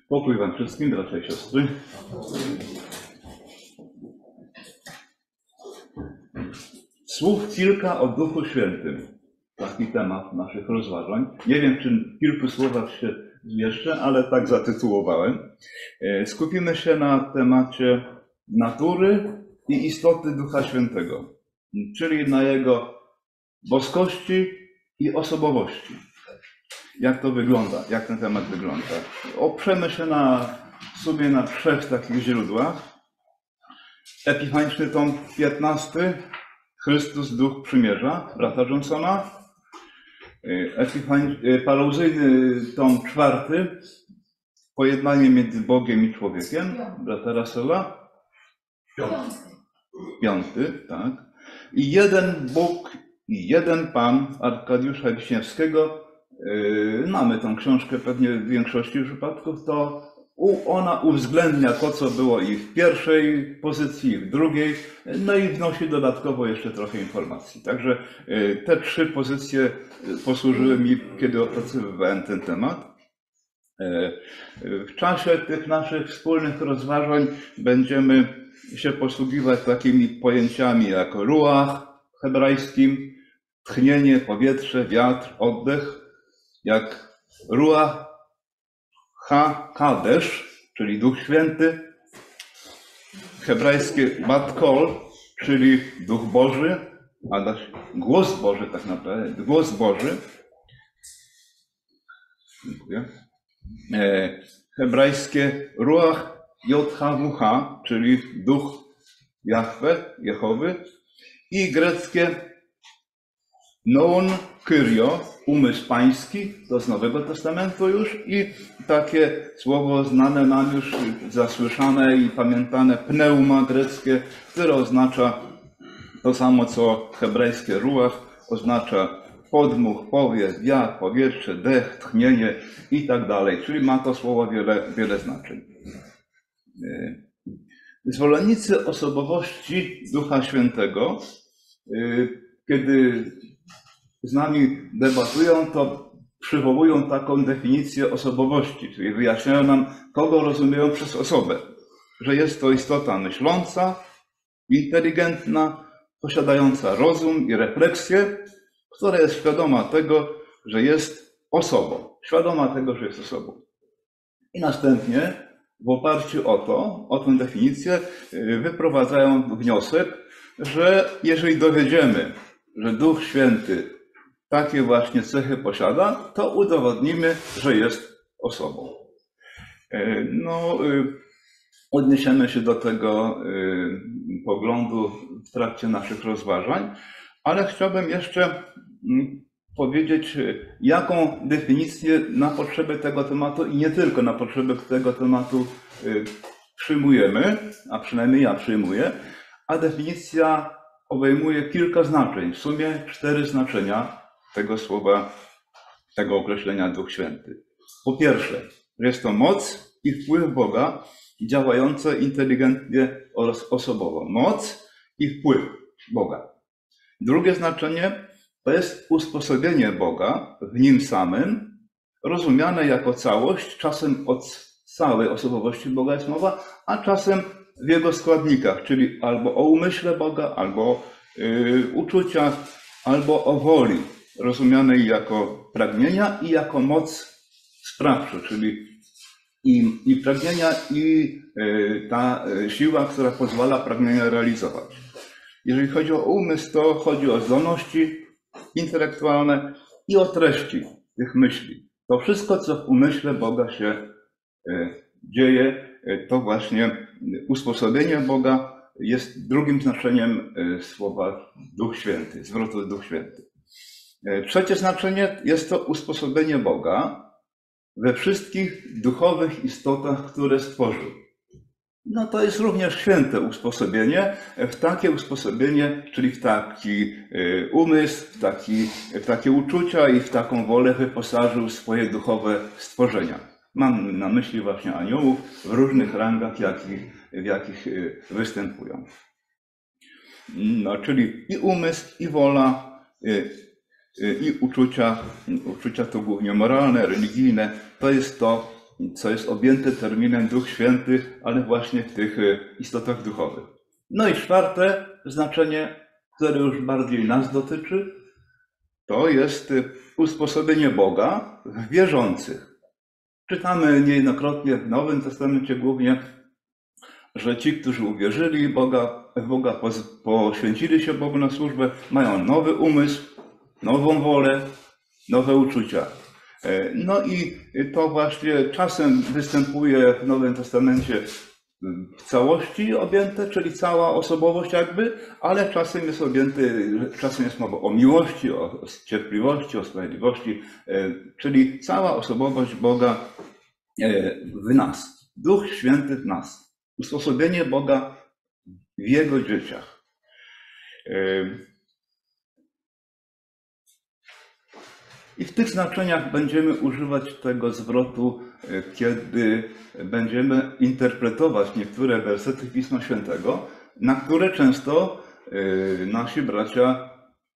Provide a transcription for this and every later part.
Pokój wam wszystkim, bracia i siostry. Słów kilka o Duchu Świętym. Taki temat naszych rozważań. Nie wiem, czy w kilku słowach się zmieszczę, ale tak zatytułowałem. Skupimy się na temacie natury i istoty Ducha Świętego, czyli na Jego boskości i osobowości. Jak to wygląda, jak ten temat wygląda. Oprzemy się w sumie na trzech takich źródłach. Epifaniczny tom 15, Chrystus, Duch Przymierza, brata Johnsona. Parouzyjny tom 4, Pojednanie między Bogiem i człowiekiem, brata Russella. 5, tak. I jeden Bóg i jeden Pan, Arkadiusza Wiśniewskiego. Mamy tą książkę pewnie w większości przypadków, to ona uwzględnia to, co było i w pierwszej pozycji, i w drugiej, no i wnosi dodatkowo jeszcze trochę informacji. Także te trzy pozycje posłużyły mi, kiedy opracowywałem ten temat. W czasie tych naszych wspólnych rozważań będziemy się posługiwać takimi pojęciami jak ruach w hebrajskim, tchnienie, powietrze, wiatr, oddech, jak ruach ha-kadesz, czyli Duch Święty, hebrajskie bat kol, czyli Duch Boży, głos Boży tak naprawdę, głos Boży. Dziękuję. Hebrajskie ruach jod-ha-w-ha, czyli Duch Jahwe, Jehowy, i greckie noon kyrio, umysł pański, to z Nowego Testamentu już, i takie słowo znane nam już, zasłyszane i pamiętane, pneuma greckie, które oznacza to samo, co hebrajskie ruach, oznacza podmuch, powiew, wiatr, powietrze, dech, tchnienie i tak dalej. Czyli ma to słowo wiele znaczeń. Zwolennicy osobowości Ducha Świętego, kiedy z nami debatują, to przywołują taką definicję osobowości, czyli wyjaśniają nam, kogo rozumieją przez osobę. Że jest to istota myśląca, inteligentna, posiadająca rozum i refleksję, która jest świadoma tego, że jest osobą. Świadoma tego, że jest osobą. I następnie w oparciu o tę definicję wyprowadzają wniosek, że jeżeli dowiedziemy, że Duch Święty takie właśnie cechy posiada, to udowodnimy, że jest osobą. Odniesiemy się do tego poglądu w trakcie naszych rozważań, ale chciałbym jeszcze powiedzieć, jaką definicję na potrzeby tego tematu i nie tylko na potrzeby tego tematu przyjmujemy, a przynajmniej ja przyjmuję, a definicja obejmuje kilka znaczeń, w sumie 4 znaczenia tego słowa, tego określenia Duch Święty. Po pierwsze, jest to moc i wpływ Boga działające inteligentnie oraz osobowo. Moc i wpływ Boga. Drugie znaczenie to jest usposobienie Boga w Nim samym, rozumiane jako całość, czasem o całej osobowości Boga jest mowa, a czasem w Jego składnikach, czyli albo o umyśle Boga, albo o uczuciach, albo o woli, rozumianej jako pragnienia i jako moc sprawcza, czyli i pragnienia, i ta siła, która pozwala pragnienia realizować. Jeżeli chodzi o umysł, to chodzi o zdolności intelektualne i o treści tych myśli. To wszystko, co w umyśle Boga się dzieje, to właśnie usposobienie Boga jest drugim znaczeniem słowa Duch Święty, zwrotu Duch Święty. Trzecie znaczenie jest to usposobienie Boga we wszystkich duchowych istotach, które stworzył. No to jest również święte usposobienie, w takie usposobienie, czyli w taki umysł, w takie uczucia i w taką wolę wyposażył swoje duchowe stworzenia. Mam na myśli właśnie aniołów w różnych rangach, w jakich występują. No, czyli i umysł, i wola, i uczucia to głównie moralne, religijne, to jest to, co jest objęte terminem Duch Święty, ale właśnie w tych istotach duchowych. No i czwarte znaczenie, które już bardziej nas dotyczy, to jest usposobienie Boga w wierzących. Czytamy niejednokrotnie w Nowym Testamencie głównie, że ci, którzy uwierzyli w Boga, poświęcili się Bogu na służbę, mają nowy umysł, nową wolę, nowe uczucia. No i to właśnie czasem występuje w Nowym Testamencie w całości objęte, czyli cała osobowość jakby, ale czasem jest mowa o miłości, o cierpliwości, o sprawiedliwości, czyli cała osobowość Boga w nas. Duch Święty w nas. Usposobienie Boga w Jego dzieciach. I w tych znaczeniach będziemy używać tego zwrotu, kiedy będziemy interpretować niektóre wersety Pisma Świętego, na które często nasi bracia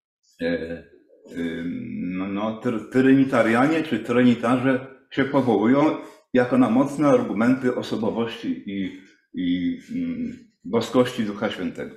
trynitarianie czy trinitarze się powołują jako na mocne argumenty osobowości i boskości Ducha Świętego.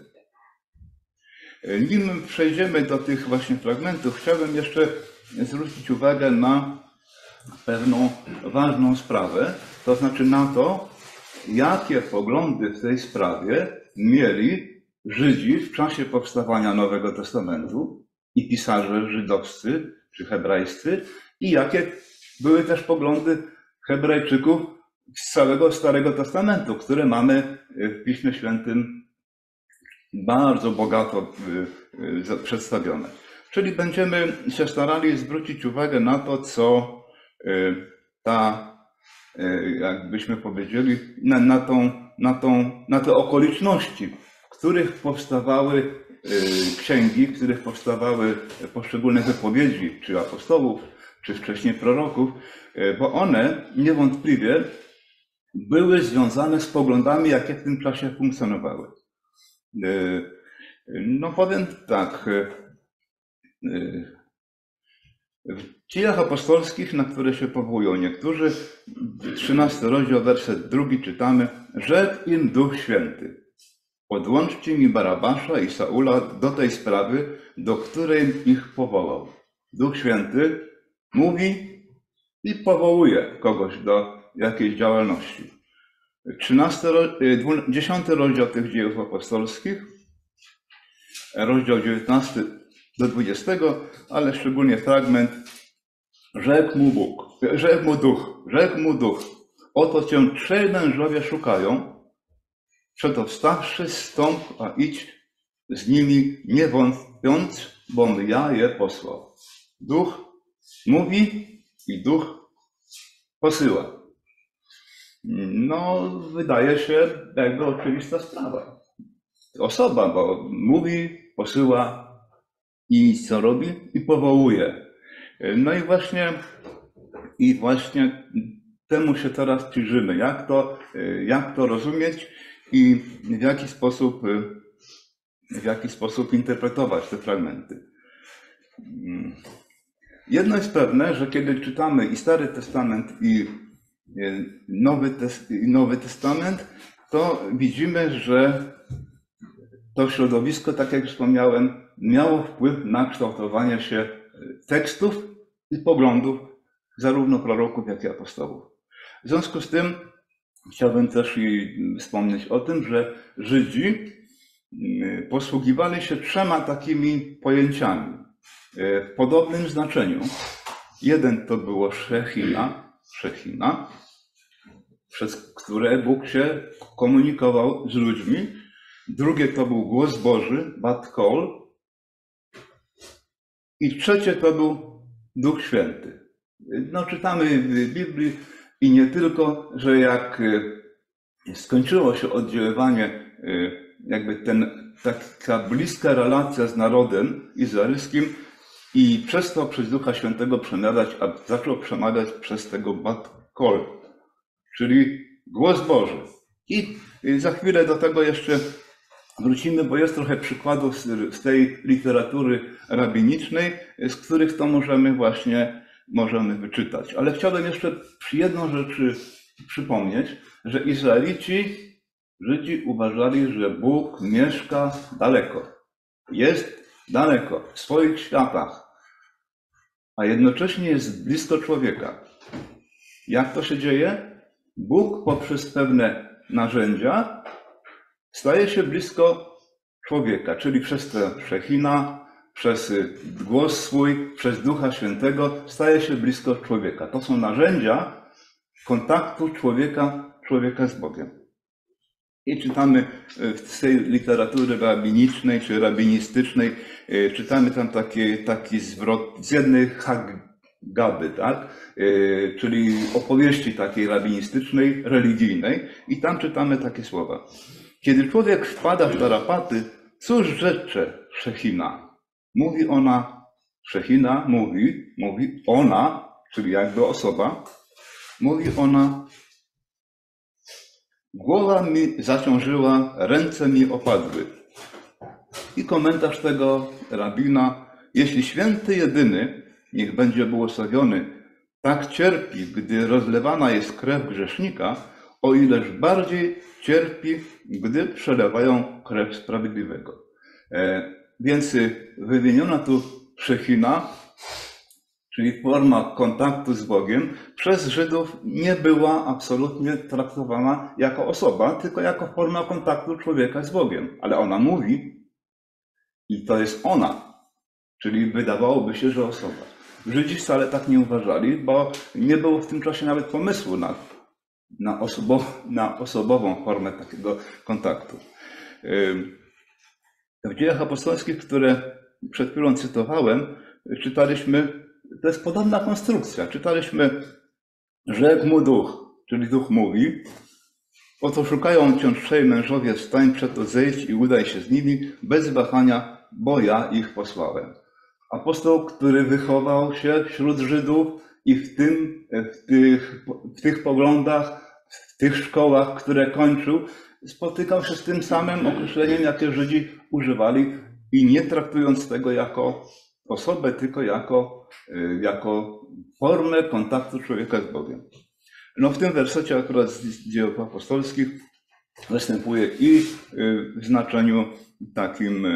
Nim przejdziemy do tych właśnie fragmentów, chciałbym jeszcze zwrócić uwagę na pewną ważną sprawę, to znaczy na to, jakie poglądy w tej sprawie mieli Żydzi w czasie powstawania Nowego Testamentu i pisarze żydowscy czy hebrajscy i jakie były też poglądy Hebrajczyków z całego Starego Testamentu, które mamy w Piśmie Świętym bardzo bogato przedstawione. Czyli będziemy się starali zwrócić uwagę na to, co jakbyśmy powiedzieli, na te okoliczności, w których powstawały księgi, w których powstawały poszczególne wypowiedzi, czy apostołów, czy wcześniej proroków, bo one niewątpliwie były związane z poglądami, jakie w tym czasie funkcjonowały. No powiem tak, w Dziejach Apostolskich, na które się powołują niektórzy, 13 rozdział, werset 2 czytamy: rzekł im Duch Święty: odłączcie mi Barabasza i Saula do tej sprawy, do której ich powołał. Duch Święty mówi i powołuje kogoś do jakiejś działalności. 10 rozdział tych Dziejów Apostolskich, rozdział 19 do 20, ale szczególnie fragment: rzekł mu Duch, oto cię trzej mężowie szukają, przeto wstawszy stąd, a idź z nimi, nie wątpiąc, bom ja je posłał. Duch mówi i Duch posyła. No, wydaje się jakby oczywista sprawa. Osoba, bo mówi, posyła i co robi? I powołuje. No i właśnie temu się teraz przyjrzymy. Jak to rozumieć i w jaki sposób interpretować te fragmenty. Jedno jest pewne, że kiedy czytamy i Stary Testament, i Nowy Testament, to widzimy, że to środowisko, tak jak wspomniałem, miało wpływ na kształtowanie się tekstów i poglądów zarówno proroków, jak i apostołów. W związku z tym chciałbym też wspomnieć o tym, że Żydzi posługiwali się trzema takimi pojęciami w podobnym znaczeniu. Jeden to było Szechina, przez które Bóg się komunikował z ludźmi. Drugie to był głos Boży, Bat Kol. I trzecie to był Duch Święty. No, czytamy w Biblii i nie tylko, że jak skończyło się oddziaływanie, jakby taka bliska relacja z narodem izraelskim i przez to przez Ducha Świętego przemawiać, a zaczął przemawiać przez tego Bat Kol, czyli głos Boży. I za chwilę do tego jeszcze wrócimy, bo jest trochę przykładów z tej literatury rabinicznej, z których to możemy właśnie możemy wyczytać. Ale chciałbym jeszcze jedną rzecz przypomnieć, że Izraelici, Żydzi uważali, że Bóg mieszka daleko. Jest daleko, w swoich światach, a jednocześnie jest blisko człowieka. Jak to się dzieje? Bóg poprzez pewne narzędzia staje się blisko człowieka, czyli przez tę Szechina, przez głos swój, przez Ducha Świętego staje się blisko człowieka. To są narzędzia kontaktu człowieka z Bogiem. I czytamy w tej literatury rabinicznej czy rabinistycznej, czytamy tam taki zwrot z jednej Haggaby, tak? Czyli opowieści takiej rabinistycznej, religijnej. I tam czytamy takie słowa. Kiedy człowiek wpada w tarapaty, cóż rzecze Szechina? Mówi ona, Szechina mówi ona, czyli jakby osoba, mówi ona, głowa mi zaciążyła, ręce mi opadły. I komentarz tego rabina, jeśli święty jedyny, niech będzie błogosławiony, tak cierpi, gdy rozlewana jest krew grzesznika, o ileż bardziej cierpi, gdy przelewają krew sprawiedliwego. Więc wymieniona tu Szechina, czyli forma kontaktu z Bogiem, przez Żydów nie była absolutnie traktowana jako osoba, tylko jako forma kontaktu człowieka z Bogiem. Ale ona mówi i to jest ona, czyli wydawałoby się, że osoba. Żydzi wcale tak nie uważali, bo nie było w tym czasie nawet pomysłu na osobową formę takiego kontaktu. W Dziejach Apostolskich, które przed chwilą cytowałem, czytaliśmy, to jest podobna konstrukcja. Czytaliśmy, rzekł mu Duch, czyli Duch mówi, oto szukają cię trzej mężowie, wstań przeto zejść i udaj się z nimi bez wahania, bo ja ich posłałem. Apostoł, który wychował się wśród Żydów i w tych poglądach, w tych szkołach, które kończył, spotykał się z tym samym określeniem, jakie Żydzi używali i nie traktując tego jako osobę, tylko jako formę kontaktu człowieka z Bogiem. No w tym wersecie akurat z Dziejów Apostolskich występuje i w znaczeniu takim,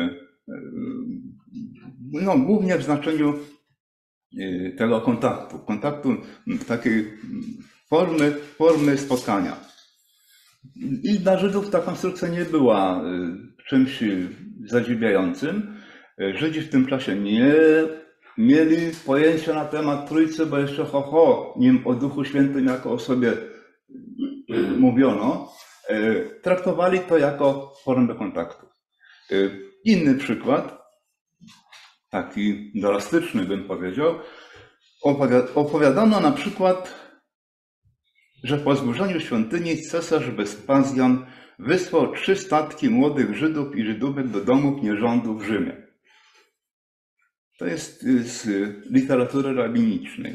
no głównie w znaczeniu tego kontaktu takiej formy spotkania. I dla Żydów ta konstrukcja nie była czymś zadziwiającym. Żydzi w tym czasie nie mieli pojęcia na temat Trójcy, bo jeszcze nim o Duchu Świętym jako o sobie mówiono, traktowali to jako formę kontaktu. Inny przykład, taki drastyczny bym powiedział, opowiadano na przykład, że po zburzeniu świątyni cesarz Wespazjan wysłał 3 statki młodych Żydów i Żydówek do domów nierządu w Rzymie. To jest z literatury rabinicznej.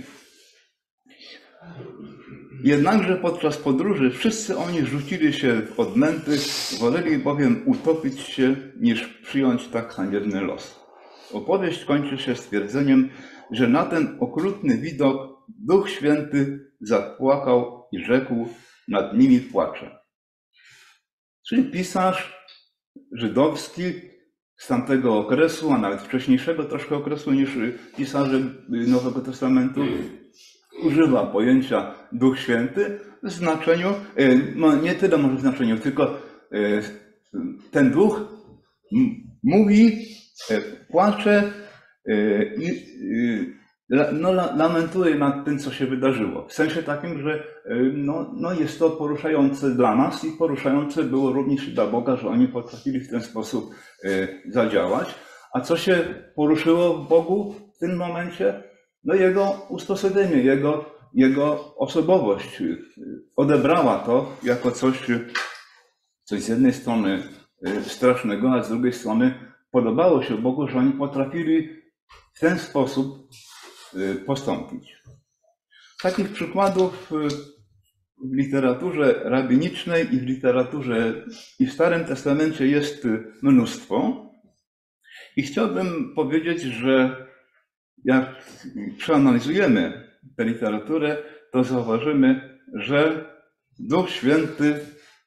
Jednakże podczas podróży wszyscy oni rzucili się w odmęty, woleli bowiem utopić się, niż przyjąć tak haniebny los. Opowieść kończy się stwierdzeniem, że na ten okrutny widok Duch Święty zapłakał i rzekł, nad nimi płacze. Czyli pisarz żydowski z tamtego okresu, a nawet wcześniejszego troszkę okresu niż pisarze Nowego Testamentu, używa pojęcia Duch Święty w znaczeniu, no nie tyle może w znaczeniu, tylko ten Duch mówi, płacze i lamentuje nad tym, co się wydarzyło. W sensie takim, że jest to poruszające dla nas i poruszające było również dla Boga, że oni potrafili w ten sposób zadziałać. A co się poruszyło w Bogu w tym momencie? No jego usposobienie, jego osobowość odebrała to jako coś z jednej strony strasznego, a z drugiej strony podobało się Bogu, że oni potrafili w ten sposób postąpić. Takich przykładów w literaturze rabinicznej i w literaturze i w Starym Testamencie jest mnóstwo. I chciałbym powiedzieć, że jak przeanalizujemy tę literaturę, to zauważymy, że Duch Święty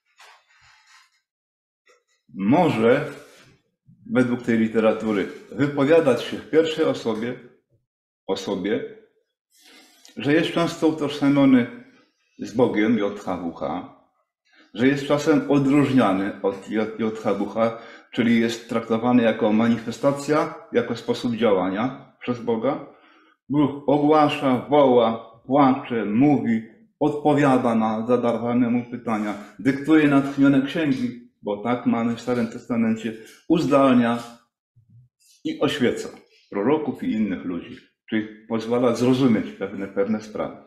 może według tej literatury wypowiadać się w pierwszej osobie, że jest często utożsamiony z Bogiem JHWH, że jest czasem odróżniany od JHWH, czyli jest traktowany jako manifestacja, jako sposób działania przez Boga. Bóg ogłasza, woła, płacze, mówi, odpowiada na zadawane mu pytania, dyktuje natchnione księgi, bo tak mamy w Starym Testamencie, uzdalnia i oświeca proroków i innych ludzi, czyli pozwala zrozumieć pewne sprawy.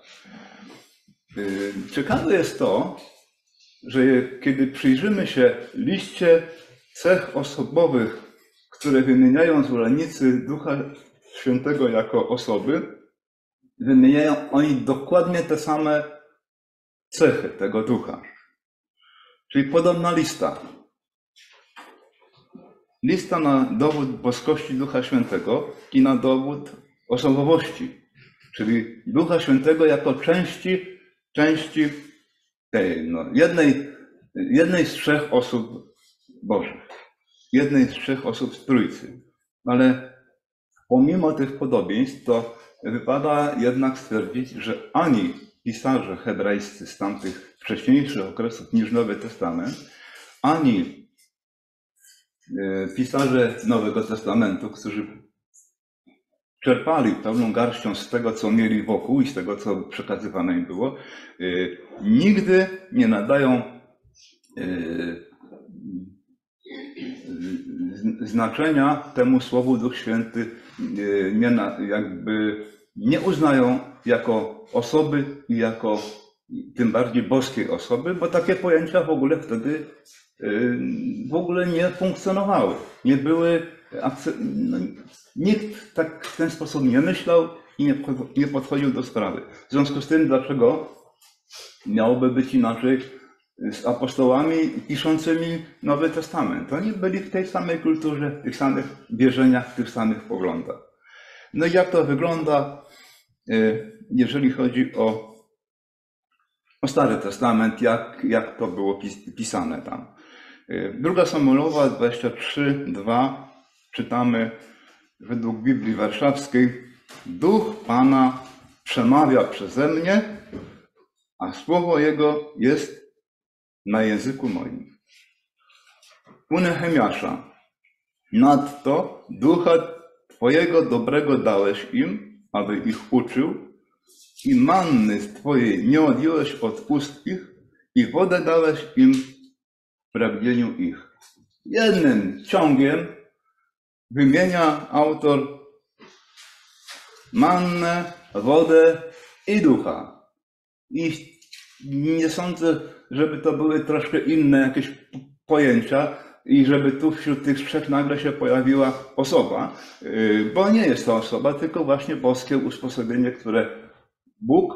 Ciekawe jest to, że kiedy przyjrzymy się liście cech osobowych, które wymieniają zwolennicy Ducha Świętego jako osoby, wymieniają oni dokładnie te same cechy tego Ducha. Czyli podobna lista. Lista na dowód boskości Ducha Świętego i na dowód osobowości, czyli Ducha Świętego jako części tej, jednej z trzech osób Bożych, jednej z trzech osób z Trójcy. Ale pomimo tych podobieństw, to wypada jednak stwierdzić, że ani pisarze hebrajscy z tamtych wcześniejszych okresów niż Nowy Testament, ani pisarze Nowego Testamentu, którzy czerpali pełną garścią z tego, co mieli wokół i z tego, co przekazywane im było, nigdy nie nadają znaczenia temu słowu Duch Święty, jakby nie uznają jako osoby i jako tym bardziej boskiej osoby, bo takie pojęcia w ogóle wtedy nie funkcjonowały. Nie były, nikt tak w ten sposób nie myślał i nie podchodził do sprawy. W związku z tym, dlaczego miałoby być inaczej z apostołami piszącymi Nowy Testament? Oni byli w tej samej kulturze, w tych samych wierzeniach, w tych samych poglądach. No i jak to wygląda, jeżeli chodzi o Stary Testament, jak to było pisane tam? Druga Samuelowa 23:2 czytamy według Biblii Warszawskiej: Duch Pana przemawia przeze mnie, a słowo Jego jest na języku moim. U Nehemiasza: nadto Ducha Twojego dobrego dałeś im, aby ich uczył, i manny z Twojej nie odjąłeś od ust ich, i wodę dałeś im w pragnieniu ich. Jednym ciągiem wymienia autor mannę, wodę i ducha. I nie sądzę, żeby to były troszkę inne jakieś pojęcia i żeby tu wśród tych trzech nagle się pojawiła osoba, bo nie jest to osoba, tylko właśnie boskie usposobienie, które Bóg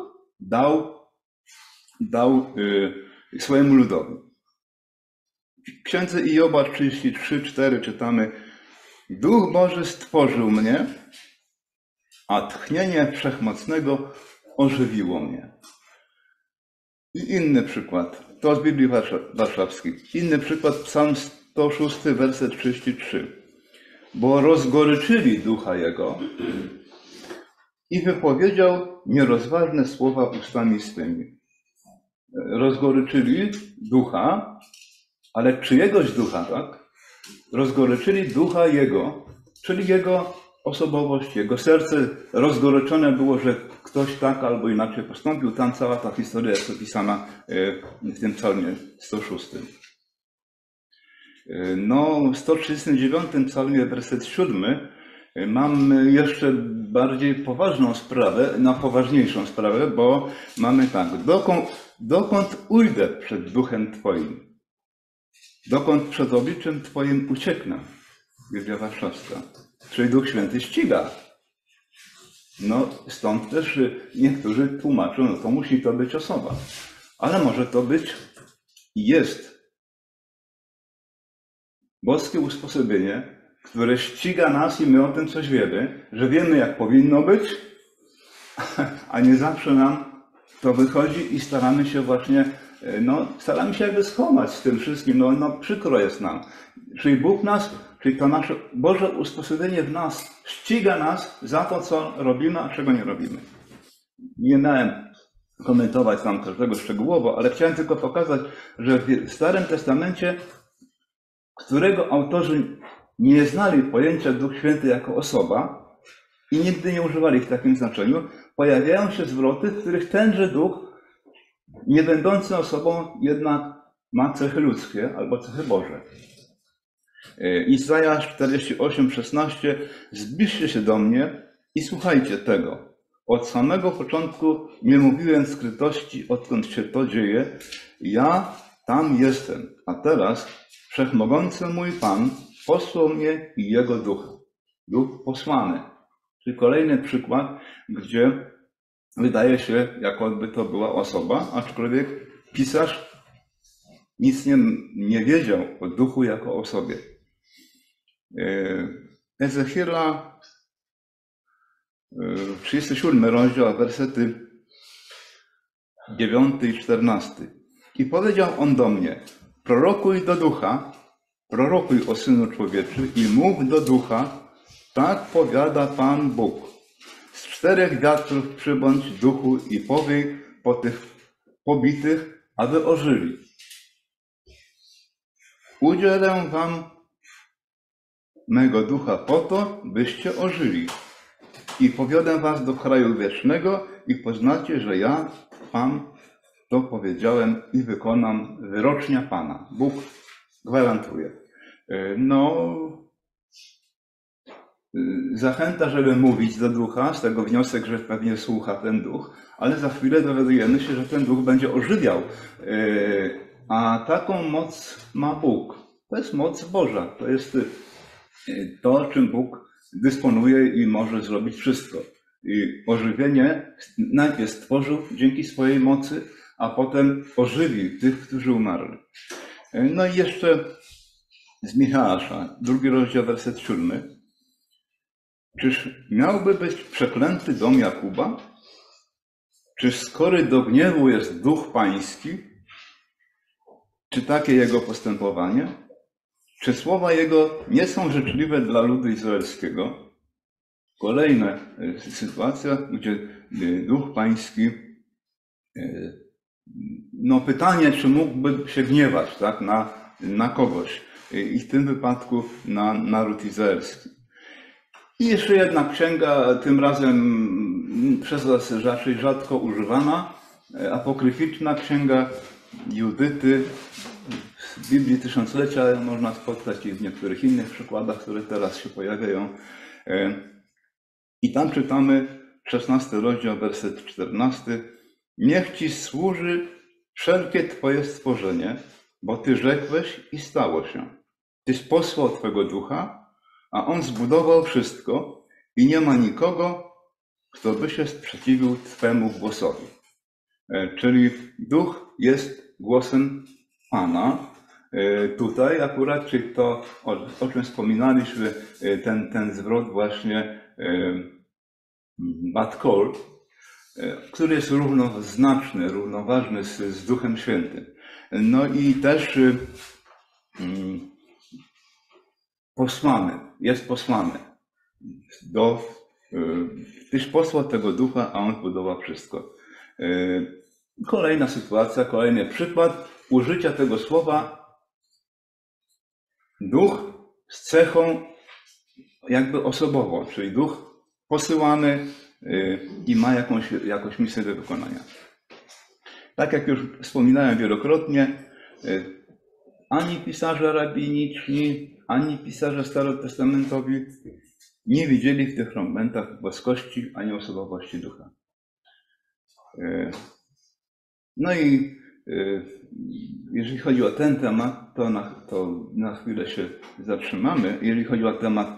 dał swojemu ludowi. W księdze Ioba 33:4 czytamy: Duch Boży stworzył mnie, a tchnienie Wszechmocnego ożywiło mnie. I inny przykład, to z Biblii Warszawskiej. Inny przykład, Psalm 106, werset 33. Bo rozgoryczyli ducha jego i wypowiedział nierozważne słowa ustami swymi. Rozgoryczyli ducha, ale czyjegoś ducha, tak? Rozgoryczyli ducha jego, czyli jego osobowość, jego serce rozgoryczone było, że ktoś tak albo inaczej postąpił. Tam cała ta historia jest opisana w tym psalmie 106. No, w 139 psalmie, werset 7, mamy jeszcze bardziej poważną sprawę, poważniejszą sprawę, bo mamy tak: dokąd ujdę przed duchem Twoim? Dokąd przed obliczem Twoim ucieknę? Biblia Warszawska. Czyli Duch Święty ściga. No, stąd też niektórzy tłumaczą, no to musi to być osoba. Ale może to być i jest boskie usposobienie, które ściga nas i my o tym coś wiemy, że wiemy, jak powinno być, a nie zawsze nam to wychodzi i staramy się właśnie, staramy się jakby schować z tym wszystkim, przykro jest nam. Czyli Bóg nas, czyli to nasze Boże usposobienie w nas ściga nas za to, co robimy, a czego nie robimy. Nie miałem komentować tam każdego szczegółowo, ale chciałem tylko pokazać, że w Starym Testamencie, którego autorzy nie znali pojęcia Duch Święty jako osoba i nigdy nie używali w takim znaczeniu, pojawiają się zwroty, w których tenże Duch, nie będący osobą, jednak ma cechy ludzkie albo cechy Boże. Izajasz 48:16: Zbliżcie się do mnie i słuchajcie tego. Od samego początku nie mówiłem skrytości, odkąd się to dzieje. Ja tam jestem, a teraz Wszechmogący mój Pan posłał mnie i Jego Ducha. Duch posłany. Czyli kolejny przykład, gdzie wydaje się, jakoby to była osoba, aczkolwiek pisarz nic nie wiedział o Duchu jako osobie. Ezechiela, 37 rozdział, wersety 9 i 14. I powiedział on do mnie: prorokuj do Ducha, prorokuj o Synu Człowieczy i mów do Ducha, tak powiada Pan Bóg. Z 4 wiatrów przybądź Duchu i powiej po tych pobitych, aby ożyli. Udzielę wam mego Ducha po to, byście ożyli. I powiodę was do kraju wiecznego i poznacie, że ja, Pan, to powiedziałem i wykonam, wyrocznia Pana. Bóg gwarantuje. Zachęta, żeby mówić do Ducha, z tego wniosek, że pewnie słucha ten Duch, ale za chwilę dowiadujemy się, że ten Duch będzie ożywiał. A taką moc ma Bóg. To jest moc Boża. To jest to, czym Bóg dysponuje i może zrobić wszystko. I ożywienie najpierw stworzył dzięki swojej mocy, a potem ożywił tych, którzy umarli. No i jeszcze z Michała, 2 rozdział, werset 7. Czyż miałby być przeklęty dom Jakuba? Czyż skory do gniewu jest duch pański? Czy takie jego postępowanie? Czy słowa jego nie są życzliwe dla ludu izraelskiego? Kolejna sytuacja, gdzie duch pański, pytanie, czy mógłby się gniewać, tak, na kogoś, i w tym wypadku na naród izraelski. I jeszcze jedna księga, tym razem przez nas raczej rzadko używana, apokryficzna księga Judyty. W Biblii Tysiąclecia można spotkać i w niektórych innych przykładach, które teraz się pojawiają. I tam czytamy 16 rozdział, werset 14. Niech ci służy wszelkie twoje stworzenie, bo ty rzekłeś i stało się. Tyś posłał twego ducha, a on zbudował wszystko i nie ma nikogo, kto by się sprzeciwił twemu głosowi. Czyli duch jest głosem Pana. Tutaj akurat, czyli to, o czym wspominaliśmy, ten zwrot właśnie Bat Kol, który jest równoznaczny, równoważny z Duchem Świętym. No i też jest posłany. Tyś posłał tego ducha, a on budował wszystko. Kolejna sytuacja, kolejny przykład użycia tego słowa duch z cechą jakby osobową, czyli duch posyłany i ma jakąś misję do wykonania. Tak jak już wspominałem wielokrotnie, ani pisarze rabiniczni, ani pisarze starotestamentowi nie widzieli w tych fragmentach boskości ani osobowości ducha. No i jeżeli chodzi o ten temat, to na chwilę się zatrzymamy. Jeżeli chodzi o temat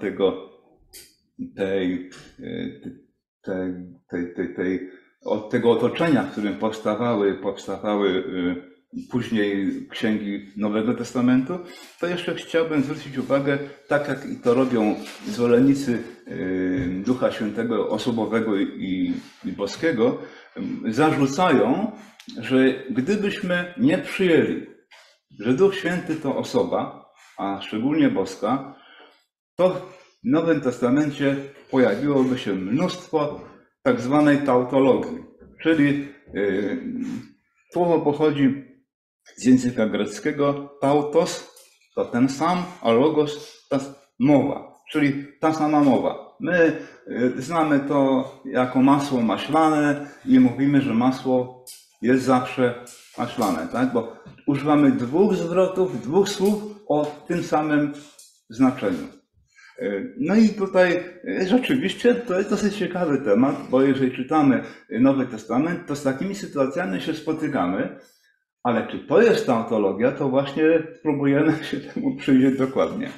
tego otoczenia, w którym powstawały później księgi Nowego Testamentu, to jeszcze chciałbym zwrócić uwagę, tak jak i to robią zwolennicy Ducha Świętego osobowego i boskiego, zarzucają, że gdybyśmy nie przyjęli, że Duch Święty to osoba, a szczególnie boska, to w Nowym Testamencie pojawiłoby się mnóstwo tak zwanej tautologii, czyli słowo pochodzi z języka greckiego tautos, to ten sam, a logos to mowa, czyli ta sama mowa. My znamy to jako masło maślane i mówimy, że masło jest zawsze maślane, tak? Bo używamy dwóch zwrotów, dwóch słów o tym samym znaczeniu. No i tutaj rzeczywiście to jest dosyć ciekawy temat, bo jeżeli czytamy Nowy Testament, to z takimi sytuacjami się spotykamy, ale czy to jest tautologia, to właśnie spróbujemy się temu przyjrzeć dokładnie.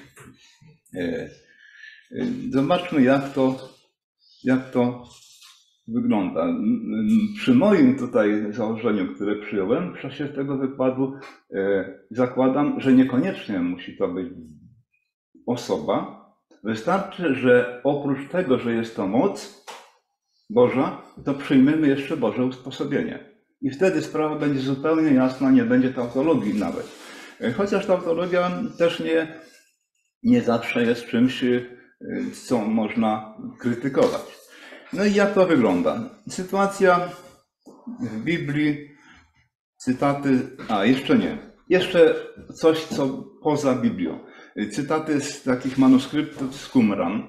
Zobaczmy, jak to wygląda. Przy moim tutaj założeniu, które przyjąłem w czasie tego wykładu, zakładam, że niekoniecznie musi to być osoba. Wystarczy, że oprócz tego, że jest to moc Boża, to przyjmiemy jeszcze Boże usposobienie. I wtedy sprawa będzie zupełnie jasna, nie będzie tautologii nawet. Chociaż tautologia też nie zawsze jest czymś, co można krytykować. No i jak to wygląda? Sytuacja w Biblii, cytaty, jeszcze nie. Jeszcze coś, co poza Biblią. Cytaty z takich manuskryptów z Qumran.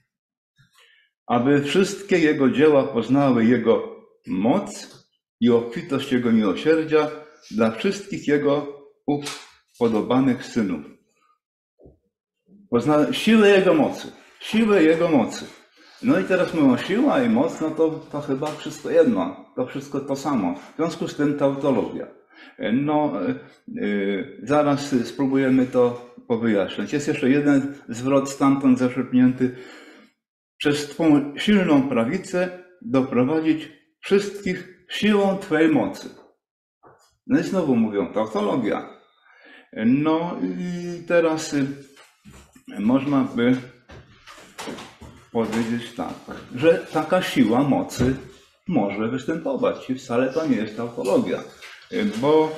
Aby wszystkie jego dzieła poznały jego moc i obfitość jego miłosierdzia dla wszystkich jego upodobanych synów. Poznały siłę jego mocy. Siłę jego mocy. No i teraz mówią siła i moc, no to chyba wszystko jedno. To wszystko to samo. W związku z tym tautologia. No, zaraz spróbujemy to powyjaśnić. Jest jeszcze jeden zwrot stamtąd zaczerpnięty. Przez Twą silną prawicę doprowadzić wszystkich siłą Twojej mocy. No i znowu mówią tautologia. No i teraz można by powiedzieć tak, że taka siła mocy może występować i wcale to nie jest tautologia, bo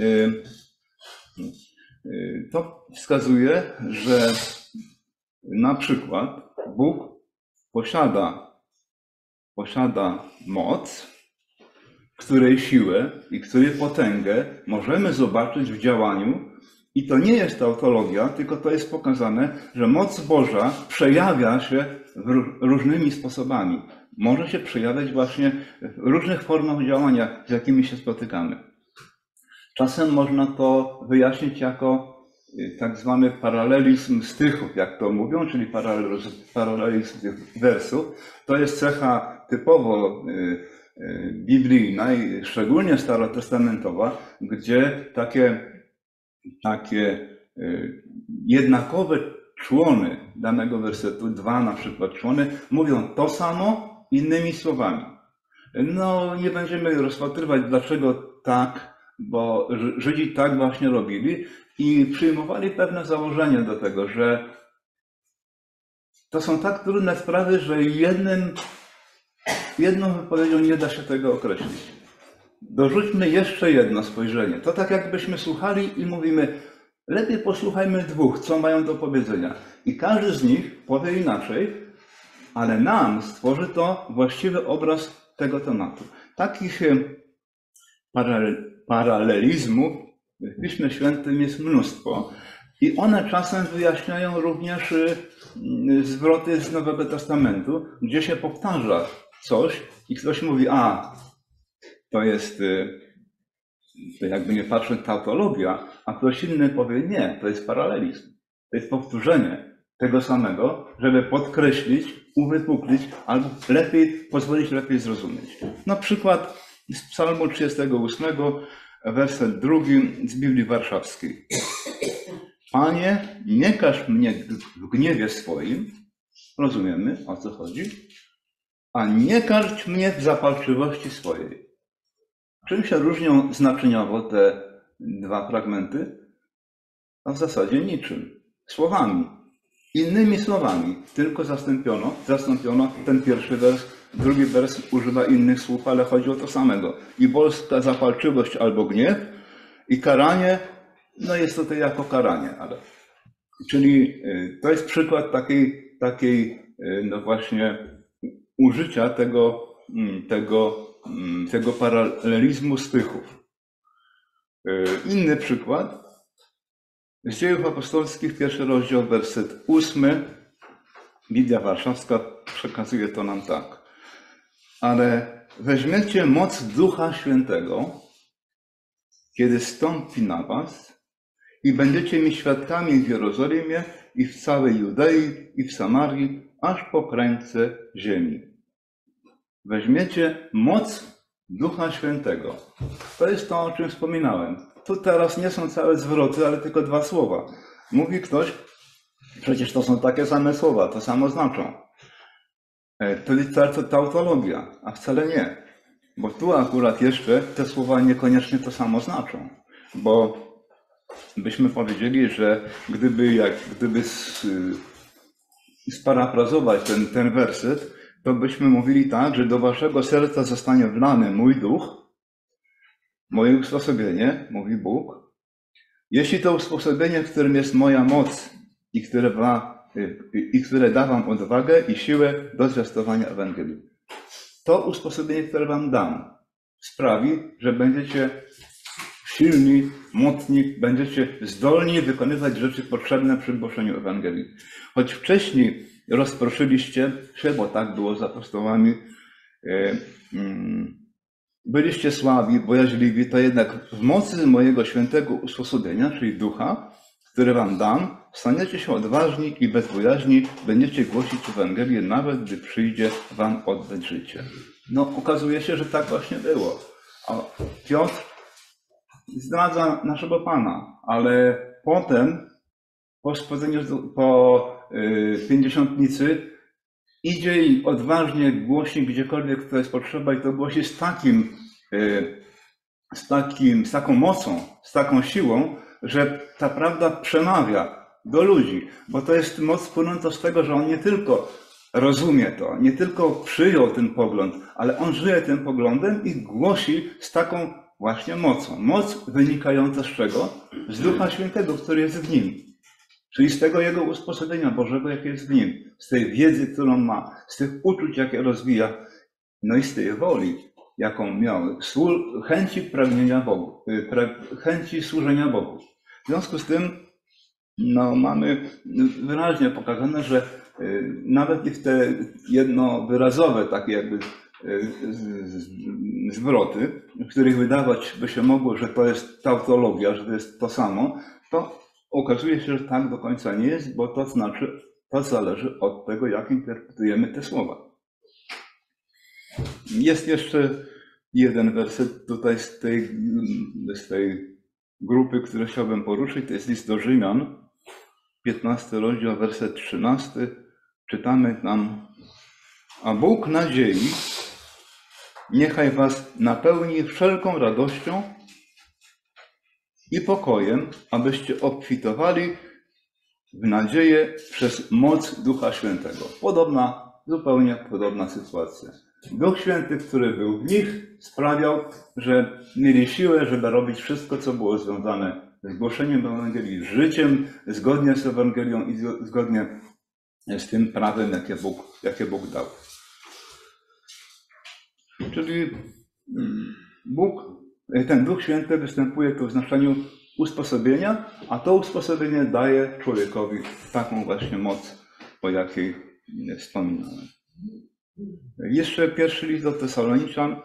to wskazuje, że na przykład Bóg posiada moc, której siłę i której potęgę możemy zobaczyć w działaniu i to nie jest tautologia, tylko to jest pokazane, że moc Boża przejawia się różnymi sposobami. Może się przejawiać właśnie w różnych formach działania, z jakimi się spotykamy. Czasem można to wyjaśnić jako tak zwany paralelizm strychów, jak to mówią, czyli paralelizm wersów. To jest cecha typowo biblijna i szczególnie starotestamentowa, gdzie takie jednakowe człony danego wersetu, dwa na przykład człony, mówią to samo innymi słowami. No nie będziemy rozpatrywać dlaczego tak, bo Żydzi tak właśnie robili i przyjmowali pewne założenie do tego, że to są tak trudne sprawy, że jedną wypowiedzią nie da się tego określić. Dorzućmy jeszcze jedno spojrzenie. To tak jakbyśmy słuchali i mówimy, lepiej posłuchajmy dwóch, co mają do powiedzenia. I każdy z nich powie inaczej, ale nam stworzy to właściwy obraz tego tematu. Takich paralelizmów w Piśmie Świętym jest mnóstwo i one czasem wyjaśniają również zwroty z Nowego Testamentu, gdzie się powtarza coś i ktoś mówi, to jest, to jakby nie patrzeć, tautologia, a ktoś inny powie, nie, to jest paralelizm. To jest powtórzenie tego samego, żeby podkreślić, uwypuklić, albo pozwolić lepiej zrozumieć. Na przykład z Psalmu 38, werset 2 z Biblii Warszawskiej. Panie, nie każ mnie w gniewie swoim, rozumiemy, o co chodzi, a nie karć mnie w zapalczywości swojej. Czym się różnią znaczeniowo te dwa fragmenty? A w zasadzie niczym. Słowami. Innymi słowami. Tylko zastąpiono ten pierwszy wers. Drugi wers używa innych słów, ale chodzi o to samego. I boska zapalczywość albo gniew i karanie, no jest to jako karanie, ale. Czyli to jest przykład takiej no właśnie użycia tego paralelizmu stychów. Inny przykład z Dziejów Apostolskich, 1 rozdział, werset 8. Biblia Warszawska przekazuje to nam tak. Ale weźmiecie moc Ducha Świętego, kiedy stąpi na was i będziecie mi świadkami w Jerozolimie i w całej Judei i w Samarii, aż po krańce ziemi. Weźmiecie moc Ducha Świętego. To jest to, o czym wspominałem. Tu teraz nie są całe zwroty, ale tylko dwa słowa. Mówi ktoś, przecież to są takie same słowa, to samo znaczą. To jest tautologia, a wcale nie. Bo tu akurat jeszcze te słowa niekoniecznie to samo znaczą. Bo byśmy powiedzieli, że gdyby sparafrazować ten werset, to byśmy mówili tak, że do waszego serca zostanie wlany mój duch, moje usposobienie, mówi Bóg. Jeśli to usposobienie, w którym jest moja moc i które da wam odwagę i siłę do zwiastowania Ewangelii. To usposobienie, które wam dam, sprawi, że będziecie silni, mocni, będziecie zdolni wykonywać rzeczy potrzebne przy głoszeniu Ewangelii. Choć wcześniej rozproszyliście się, bo tak było z apostołami, byliście słabi, bojaźliwi, to jednak w mocy mojego świętego usposobienia, czyli ducha, które wam dam, staniecie się odważni i bez bojaźni będziecie głosić Ewangelię, nawet gdy przyjdzie wam oddać życie. No, okazuje się, że tak właśnie było. A Piotr zdradza naszego Pana, ale potem, po pięćdziesiątnicy, idzie i odważnie głosi gdziekolwiek to jest potrzeba i to głosi z taką mocą, z taką siłą, że ta prawda przemawia do ludzi, bo to jest moc płynąca z tego, że on nie tylko rozumie to, nie tylko przyjął ten pogląd, ale on żyje tym poglądem i głosi z taką właśnie mocą. Moc wynikająca z czego? Z Ducha Świętego, który jest w nim. Czyli z tego jego usposobienia Bożego, jakie jest w nim. Z tej wiedzy, którą ma, z tych uczuć, jakie rozwija, no i z tej woli, jaką miał, chęci pragnienia Bogu, chęci służenia Bogu. W związku z tym no, mamy wyraźnie pokazane, że nawet i w te jednowyrazowe takie jakby zwroty, w których wydawać by się mogło, że to jest tautologia, że to jest to samo, to okazuje się, że tak do końca nie jest, bo to znaczy, to zależy od tego, jak interpretujemy te słowa. Jest jeszcze jeden werset tutaj z tej grupy, który chciałbym poruszyć, to jest list do Rzymian, 15 rozdział, werset 13. Czytamy tam: a Bóg nadziei niechaj was napełni wszelką radością i pokojem, abyście obfitowali w nadzieję przez moc Ducha Świętego. Zupełnie podobna sytuacja. Duch Święty, który był w nich, sprawiał, że mieli siłę, żeby robić wszystko, co było związane z głoszeniem Ewangelii, z życiem, zgodnie z Ewangelią i zgodnie z tym prawem, jakie Bóg dał. Czyli ten Duch Święty występuje tu w znaczeniu usposobienia, a to usposobienie daje człowiekowi taką właśnie moc, o jakiej wspominałem. Jeszcze pierwszy list do Tesaloniczan,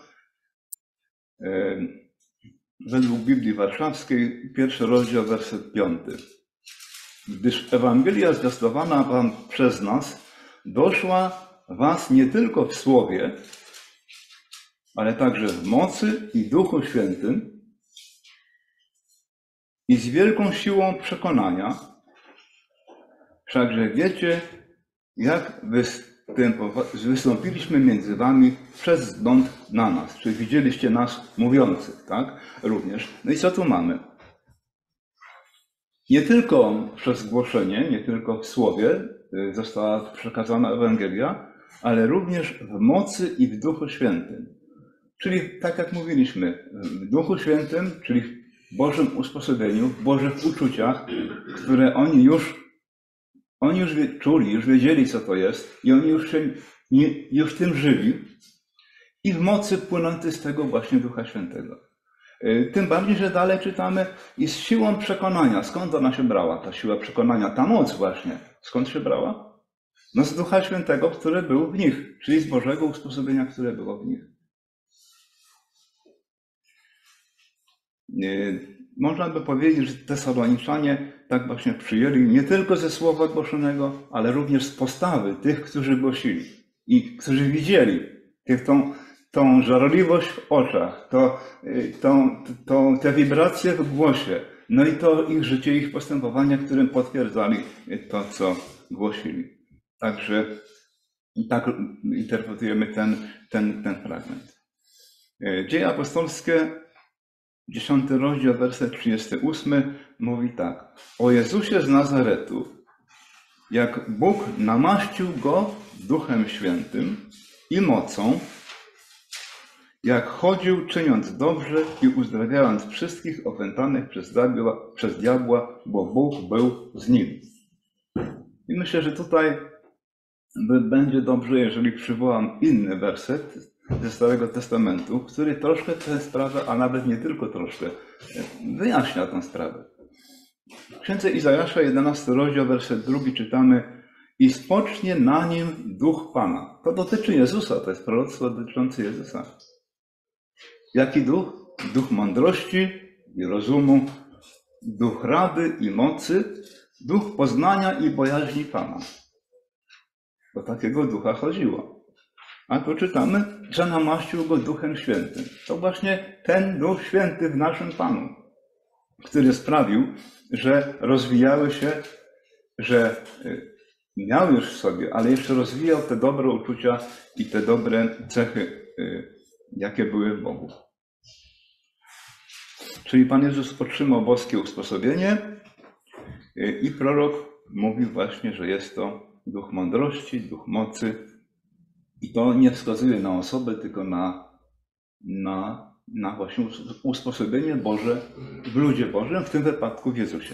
według Biblii Warszawskiej, 1 rozdział, werset 5. Gdyż Ewangelia zwiastowana wam przez nas doszła was nie tylko w słowie, ale także w mocy i Duchu Świętym i z wielką siłą przekonania, wszakże wiecie, jak wystąpiliśmy między wami przez wzgląd na nas. Czyli widzieliście nas mówiących, tak? Również. No i co tu mamy? nie tylko przez głoszenie, nie tylko w słowie została przekazana Ewangelia, ale również w mocy i w Duchu Świętym. Czyli tak jak mówiliśmy, w Duchu Świętym, czyli w Bożym usposobieniu, w Bożych uczuciach, które oni już czuli, już wiedzieli, co to jest i oni już tym żyli, i w mocy płynącej z tego właśnie Ducha Świętego. Tym bardziej, że dalej czytamy i z siłą przekonania. Skąd ona się brała, ta siła przekonania, ta moc właśnie? Skąd się brała? No z Ducha Świętego, który był w nich, czyli z Bożego usposobienia, które było w nich. Można by powiedzieć, że Tesaloniczanie tak właśnie przyjęli nie tylko ze słowa głoszonego, ale również z postawy tych, którzy głosili i którzy widzieli tą żarliwość w oczach, te wibracje w głosie, no i to ich życie, ich postępowania, którym potwierdzali to, co głosili. Także tak interpretujemy ten fragment. Dzieje apostolskie, 10 rozdział, werset 38 mówi tak. O Jezusie z Nazaretu, jak Bóg namaścił Go Duchem Świętym i mocą, jak chodził czyniąc dobrze i uzdrawiając wszystkich opętanych przez diabła, bo Bóg był z nim. I myślę, że tutaj będzie dobrze, jeżeli przywołam inny werset ze Starego Testamentu, który troszkę tę sprawę, a nawet nie tylko troszkę, wyjaśnia tę sprawę. W księdze Izajasza, 11 rozdział, werset 2 czytamy: i spocznie na nim Duch Pana. To dotyczy Jezusa, to jest proroctwo dotyczące Jezusa. Jaki duch? Duch mądrości i rozumu, duch rady i mocy, duch poznania i bojaźni Pana. Do takiego ducha chodziło. A tu czytamy, że namaścił Go Duchem Świętym. To właśnie ten Duch Święty w naszym Panu, który sprawił, że rozwijały się, że miał już w sobie, ale jeszcze rozwijał te dobre uczucia i te dobre cechy, jakie były w Bogu. Czyli Pan Jezus otrzymał boskie usposobienie i prorok mówił właśnie, że jest to duch mądrości, duch mocy i to nie wskazuje na osobę, tylko na właśnie usposobienie Boże w ludzie Bożym, w tym wypadku w Jezusie.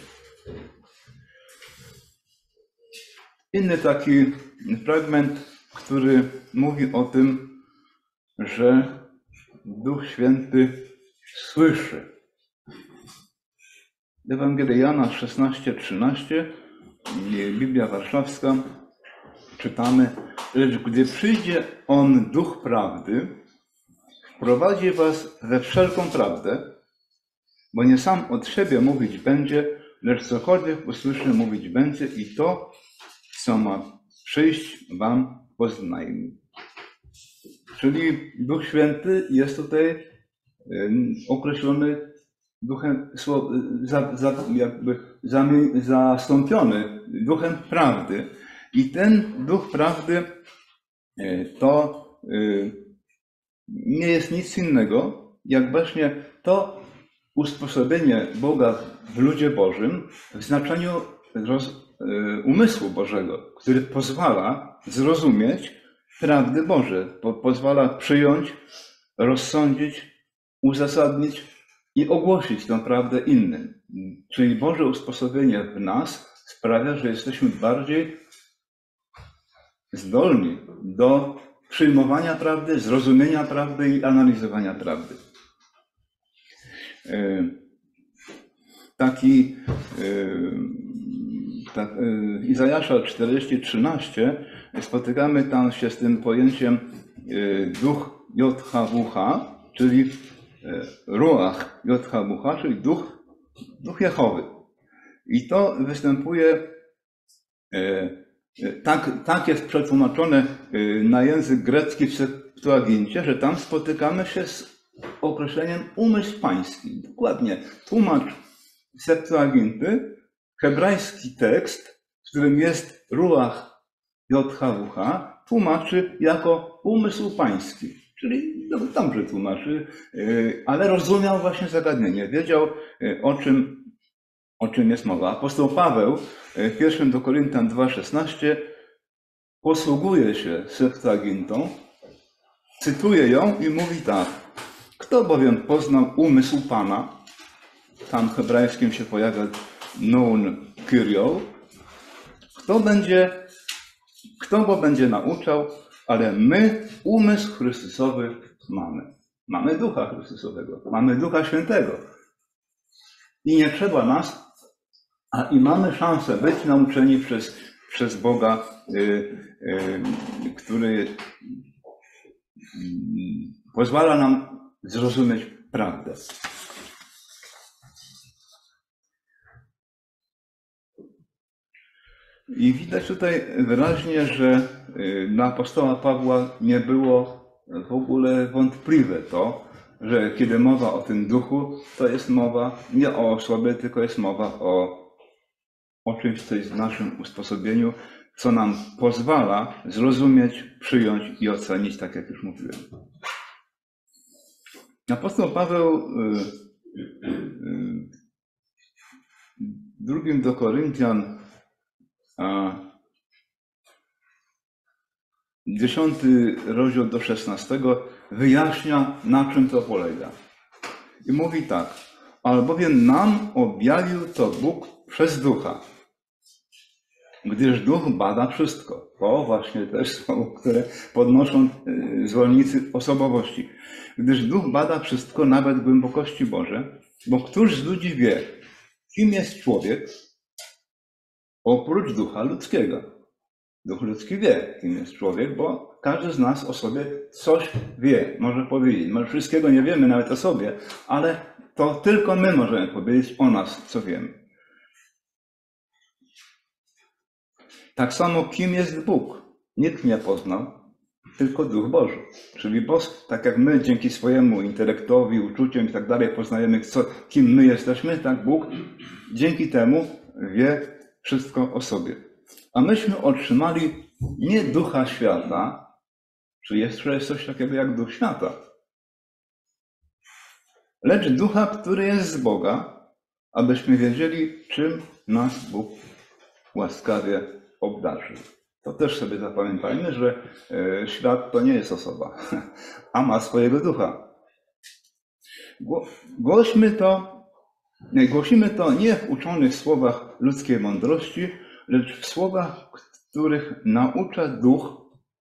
Inny taki fragment, który mówi o tym, że Duch Święty słyszy. Ewangelia Jana 16:13, Biblia Warszawska, czytamy: lecz gdy przyjdzie On, Duch Prawdy, wprowadzi was we wszelką prawdę, bo nie sam od siebie mówić będzie, lecz cokolwiek usłyszy, mówić będzie i to, co ma przyjść, wam poznajmy. Czyli Duch Święty jest tutaj określony duchem, jakby zastąpiony duchem prawdy. I ten duch prawdy to nie jest nic innego, jak właśnie to usposobienie Boga w ludzie Bożym w znaczeniu umysłu Bożego, który pozwala zrozumieć prawdy Boże, pozwala przyjąć, rozsądzić, uzasadnić i ogłosić tę prawdę innym. Czyli Boże usposobienie w nas sprawia, że jesteśmy bardziej zdolni do przyjmowania prawdy, zrozumienia prawdy i analizowania prawdy. Izajasza 40:13 spotykamy tam się z tym pojęciem duch JHWH, czyli ruach JHWH, czyli duch Jehowy. I to występuje, tak jest przetłumaczone na język grecki w Septuagincie, że tam spotykamy się z określeniem umysł pański. Dokładnie, tłumacz Septuaginty, hebrajski tekst, w którym jest ruach JHWH, tłumaczy jako umysł pański. Czyli dobrze tłumaczy, ale rozumiał właśnie zagadnienie, wiedział, o czym o czym jest mowa. Apostoł Paweł w 1 do Koryntian 2,16 posługuje się Septuagintą, cytuje ją i mówi tak. Kto bowiem poznał umysł Pana, tam w hebrajskim się pojawia non kyrio, kto bo będzie nauczał, ale my umysł Chrystusowy mamy. Mamy Ducha Chrystusowego, mamy Ducha Świętego. I nie trzeba nas, i mamy szansę być nauczeni przez Boga, który pozwala nam zrozumieć prawdę. I widać tutaj wyraźnie, że dla apostoła Pawła nie było w ogóle wątpliwe to, że kiedy mowa o tym duchu, to jest mowa nie o osobie, tylko jest mowa o czymś, co jest w naszym usposobieniu, co nam pozwala zrozumieć, przyjąć i ocenić, tak jak już mówiłem. Apostoł Paweł w 2 do Koryntian 10 rozdział do 16 wyjaśnia, na czym to polega. I mówi tak, albowiem nam objawił to Bóg przez Ducha, gdyż Duch bada wszystko. To właśnie też słowo, które podnoszą zwolennicy osobowości. Gdyż Duch bada wszystko, nawet głębokości Boże, bo któż z ludzi wie, kim jest człowiek, oprócz ducha ludzkiego. Duch ludzki wie, kim jest człowiek, bo każdy z nas o sobie coś wie, może powiedzieć. Może wszystkiego nie wiemy nawet o sobie, ale to tylko my możemy powiedzieć o nas, co wiemy. Tak samo, kim jest Bóg? Nikt nie poznał, tylko Duch Boży. Czyli Bóg, tak jak my dzięki swojemu intelektowi, uczuciom i tak dalej poznajemy, kim my jesteśmy, tak Bóg dzięki temu wie wszystko o sobie. A myśmy otrzymali nie ducha świata, czy jeszcze jest coś takiego jak duch świata, lecz ducha, który jest z Boga, abyśmy wiedzieli, czym nas Bóg łaskawie obdarzył. To też sobie zapamiętajmy, że świat to nie jest osoba, a ma swojego ducha. Głosimy to nie w uczonych słowach ludzkiej mądrości, lecz w słowach, których naucza duch,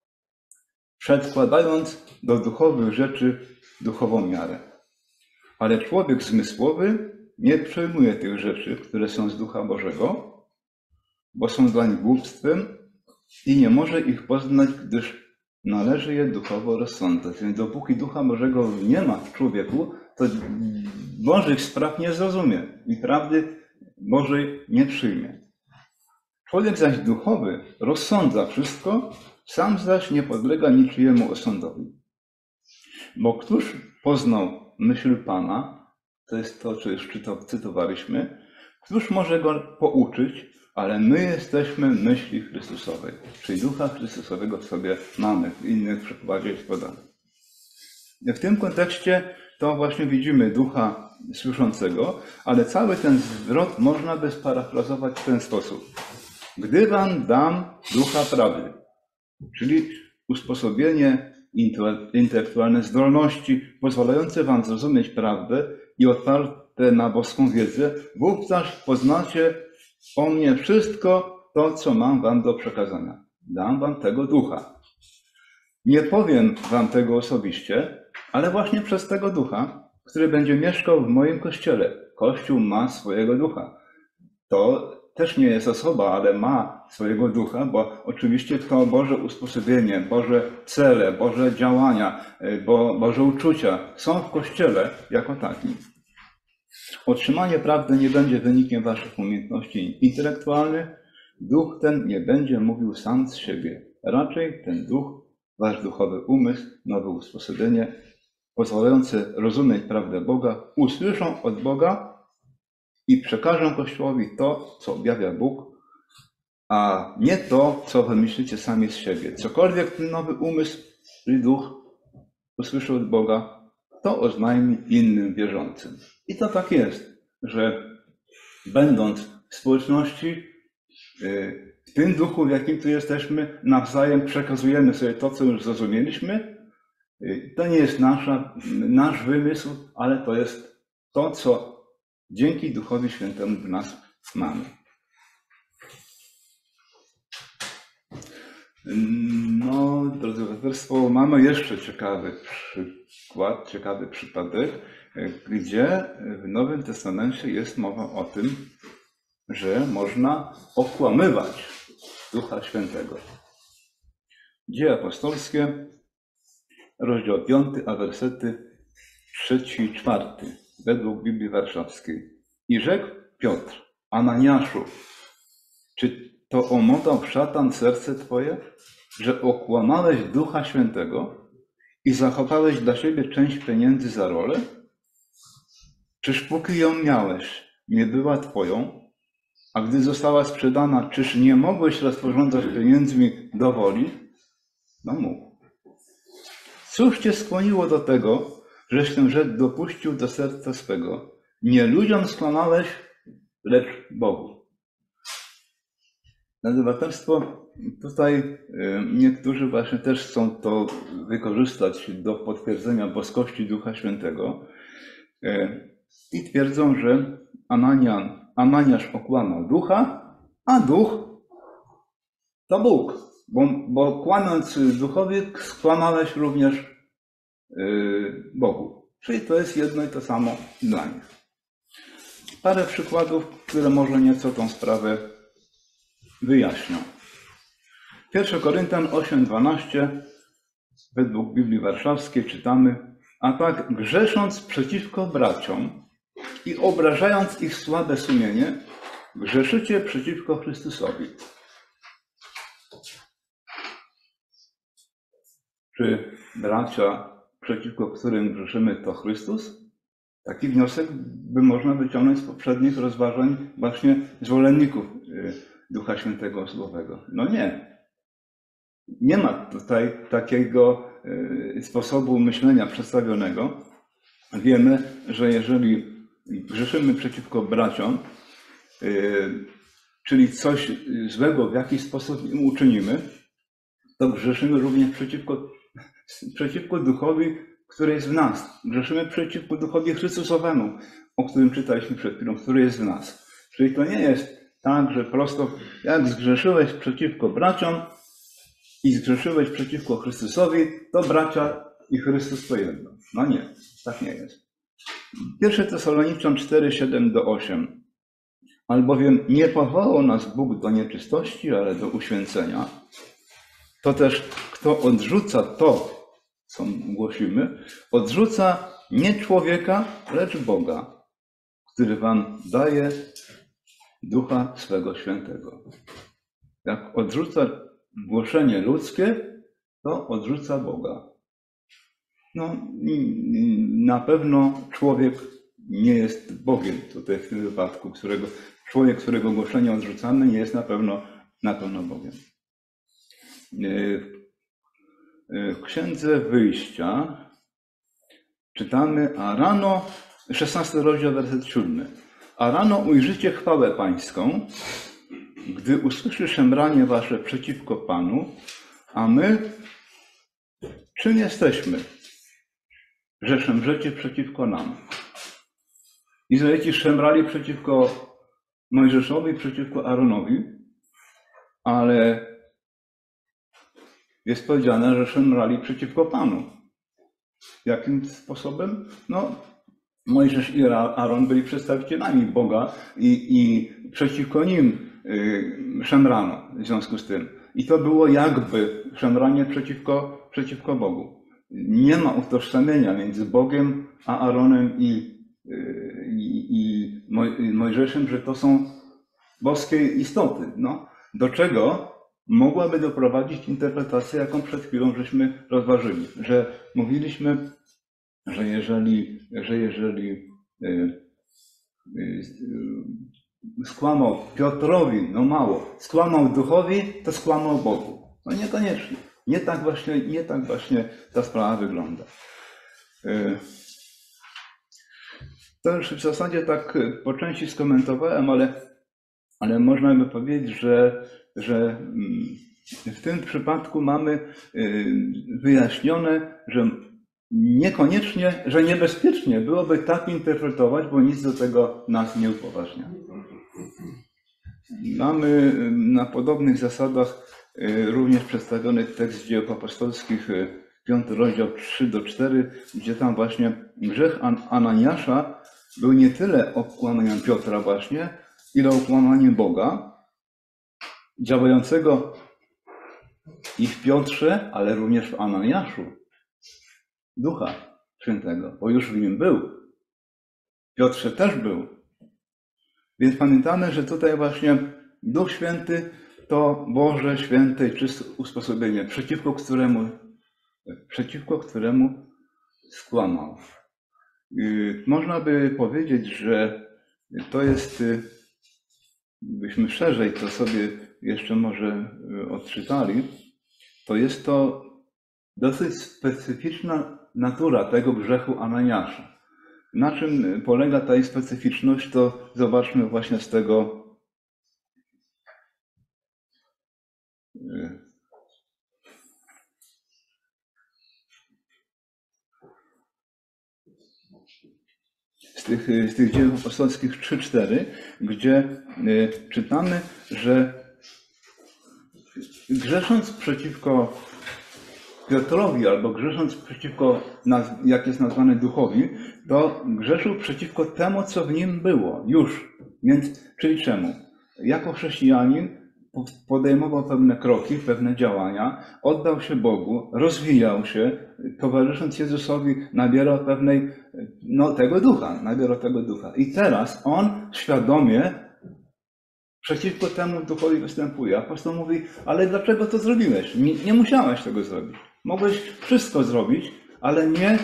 przedkładając do duchowych rzeczy duchową miarę. Ale człowiek zmysłowy nie przyjmuje tych rzeczy, które są z Ducha Bożego, bo są dlań głupstwem i nie może ich poznać, gdyż należy je duchowo rozsądzać. Więc dopóki Ducha Bożego nie ma w człowieku, to Bożych spraw nie zrozumie i prawdy Bożej nie przyjmie. Człowiek zaś duchowy rozsądza wszystko, sam zaś nie podlega niczyjemu osądowi. Bo któż poznał myśl Pana, to jest to, co już cytowaliśmy, któż może go pouczyć, ale my jesteśmy myśli Chrystusowej, czyli Ducha Chrystusowego w sobie mamy, w innych przykładzie jest podane. W tym kontekście to właśnie widzimy Ducha słyszącego, ale cały ten zwrot można by sparafrazować w ten sposób. Gdy wam dam Ducha prawdy, czyli usposobienie intelektualne zdolności pozwalające wam zrozumieć prawdę i otwarte na boską wiedzę, wówczas poznacie o mnie wszystko to, co mam wam do przekazania. Dam wam tego Ducha. Nie powiem wam tego osobiście, ale właśnie przez tego Ducha, który będzie mieszkał w moim Kościele. Kościół ma swojego Ducha. To też nie jest osoba, ale ma swojego Ducha, bo oczywiście to Boże usposobienie, Boże cele, Boże działania, Boże uczucia są w Kościele jako takim. Otrzymanie prawdy nie będzie wynikiem waszych umiejętności intelektualnych. Duch ten nie będzie mówił sam z siebie. Raczej ten duch, wasz duchowy umysł, nowe usposobienie, pozwalające rozumieć prawdę Boga, usłyszą od Boga i przekażą Kościołowi to, co objawia Bóg, a nie to, co wymyślicie sami z siebie. Cokolwiek ten nowy umysł, czyli duch, usłyszy od Boga, to oznajmi innym wierzącym. I to tak jest, że będąc w społeczności, w tym duchu, w jakim tu jesteśmy, nawzajem przekazujemy sobie to, co już zrozumieliśmy. To nie jest nasz wymysł, ale to jest to, co dzięki Duchowi Świętemu w nas mamy. No, drodzy braterstwo, mamy jeszcze ciekawy przykład, ciekawy przypadek, gdzie w Nowym Testamencie jest mowa o tym, że można okłamywać Ducha Świętego. Dzieje apostolskie, rozdział 5, a wersety 3 i 4, według Biblii Warszawskiej. I rzekł Piotr, Ananiaszu, czy to omotał szatan serce twoje, że okłamałeś Ducha Świętego i zachowałeś dla siebie część pieniędzy za rolę? Czyż póki ją miałeś, nie była twoją, a gdy została sprzedana, czyż nie mogłeś rozporządzać pieniędzmi do woli? No mów. Cóż cię skłoniło do tego, żeś tę rzecz dopuścił do serca swego? Nie ludziom skłamałeś, lecz Bogu. Braterstwo, tutaj niektórzy właśnie też chcą to wykorzystać do potwierdzenia boskości Ducha Świętego i twierdzą, że Ananiasz okłamał Ducha, a Duch to Bóg, bo kłamiąc Duchowi, skłamałeś również Bogu. Czyli to jest jedno i to samo dla nich. Parę przykładów, które może nieco tą sprawę wyjaśnią. 1 Koryntian 8:12 według Biblii Warszawskiej czytamy: a tak grzesząc przeciwko braciom i obrażając ich słabe sumienie, grzeszycie przeciwko Chrystusowi. Czy bracia, przeciwko którym grzeszymy, to Chrystus? Taki wniosek by można wyciągnąć z poprzednich rozważań właśnie zwolenników Ducha Świętego Osobowego. No nie. Nie ma tutaj takiego sposobu myślenia przedstawionego. Wiemy, że jeżeli grzeszymy przeciwko braciom, czyli coś złego w jakiś sposób im uczynimy, to grzeszymy również przeciwko Duchowi, który jest w nas. Grzeszymy przeciwko Duchowi Chrystusowemu, o którym czytaliśmy przed chwilą, który jest w nas. Czyli to nie jest tak, że prosto jak zgrzeszyłeś przeciwko braciom i zgrzeszyłeś przeciwko Chrystusowi, to bracia i Chrystus to jedno. No nie, tak nie jest. 1 Tesaloniczan 4, 7-8. Albowiem nie powołał nas Bóg do nieczystości, ale do uświęcenia. To też, kto odrzuca to, co głosimy, odrzuca nie człowieka, lecz Boga, który wam daje Ducha swego Świętego. Jak odrzuca głoszenie ludzkie, to odrzuca Boga. No, na pewno człowiek nie jest Bogiem tutaj w tym wypadku, człowiek, którego głoszenie odrzucamy, nie jest na pewno Bogiem. W Księdze Wyjścia czytamy, a rano, 16 rozdział, werset 7. A rano ujrzycie chwałę pańską, gdy usłyszy szemranie wasze przeciwko Panu, a my czym jesteśmy, że szemrzecie przeciwko nam? Izraelici szemrali przeciwko Mojżeszowi, przeciwko Aaronowi, ale jest powiedziane, że szemrali przeciwko Panu. Jakim sposobem? No, Mojżesz i Aaron byli przedstawicielami Boga i przeciwko nim szemrano w związku z tym. I to było jakby szemranie przeciwko Bogu. Nie ma utożsamienia między Bogiem a Aaronem i Mojżeszem, że to są boskie istoty. No, do czego mogłaby doprowadzić interpretacja, jaką przed chwilą żeśmy rozważyli, że mówiliśmy, że jeżeli skłamał Piotrowi, no mało, skłamał Duchowi, to skłamał Bogu. No niekoniecznie. Nie tak właśnie ta sprawa wygląda. To już w zasadzie tak po części skomentowałem, ale można by powiedzieć, że w tym przypadku mamy wyjaśnione, że niekoniecznie, że niebezpiecznie byłoby tak interpretować, bo nic do tego nas nie upoważnia. Mamy na podobnych zasadach również przedstawiony tekst Dziejów Apostolskich, 5 rozdział 3-4, gdzie tam właśnie grzech Ananiasza był nie tyle okłamaniem Piotra właśnie, ile okłamaniem Boga, działającego i w Piotrze, ale również w Ananiaszu, Ducha Świętego, bo już w nim był. W Piotrze też był. Więc pamiętamy, że tutaj właśnie Duch Święty to Boże, święte i czyste usposobienie, przeciwko któremu skłamał. Można by powiedzieć, że to jest, byśmy szerzej to sobie jeszcze może odczytali, to jest to dosyć specyficzna natura tego grzechu Ananiasza. Na czym polega ta jej specyficzność, to zobaczmy właśnie z tego z tych Dziejów Apostolskich 3-4, gdzie czytamy, że grzesząc przeciwko Piotrowi albo grzesząc przeciwko, jak jest nazwany, Duchowi, to grzeszył przeciwko temu, co w nim było już. Więc, czyli czemu? Jako chrześcijanin podejmował pewne kroki, pewne działania, oddał się Bogu, rozwijał się, towarzysząc Jezusowi, nabierał tego ducha. I teraz on świadomie przeciwko temu duchowi występuje. Apostoł mówi, ale dlaczego to zrobiłeś? Nie musiałeś tego zrobić. Mogłeś wszystko zrobić, ale nie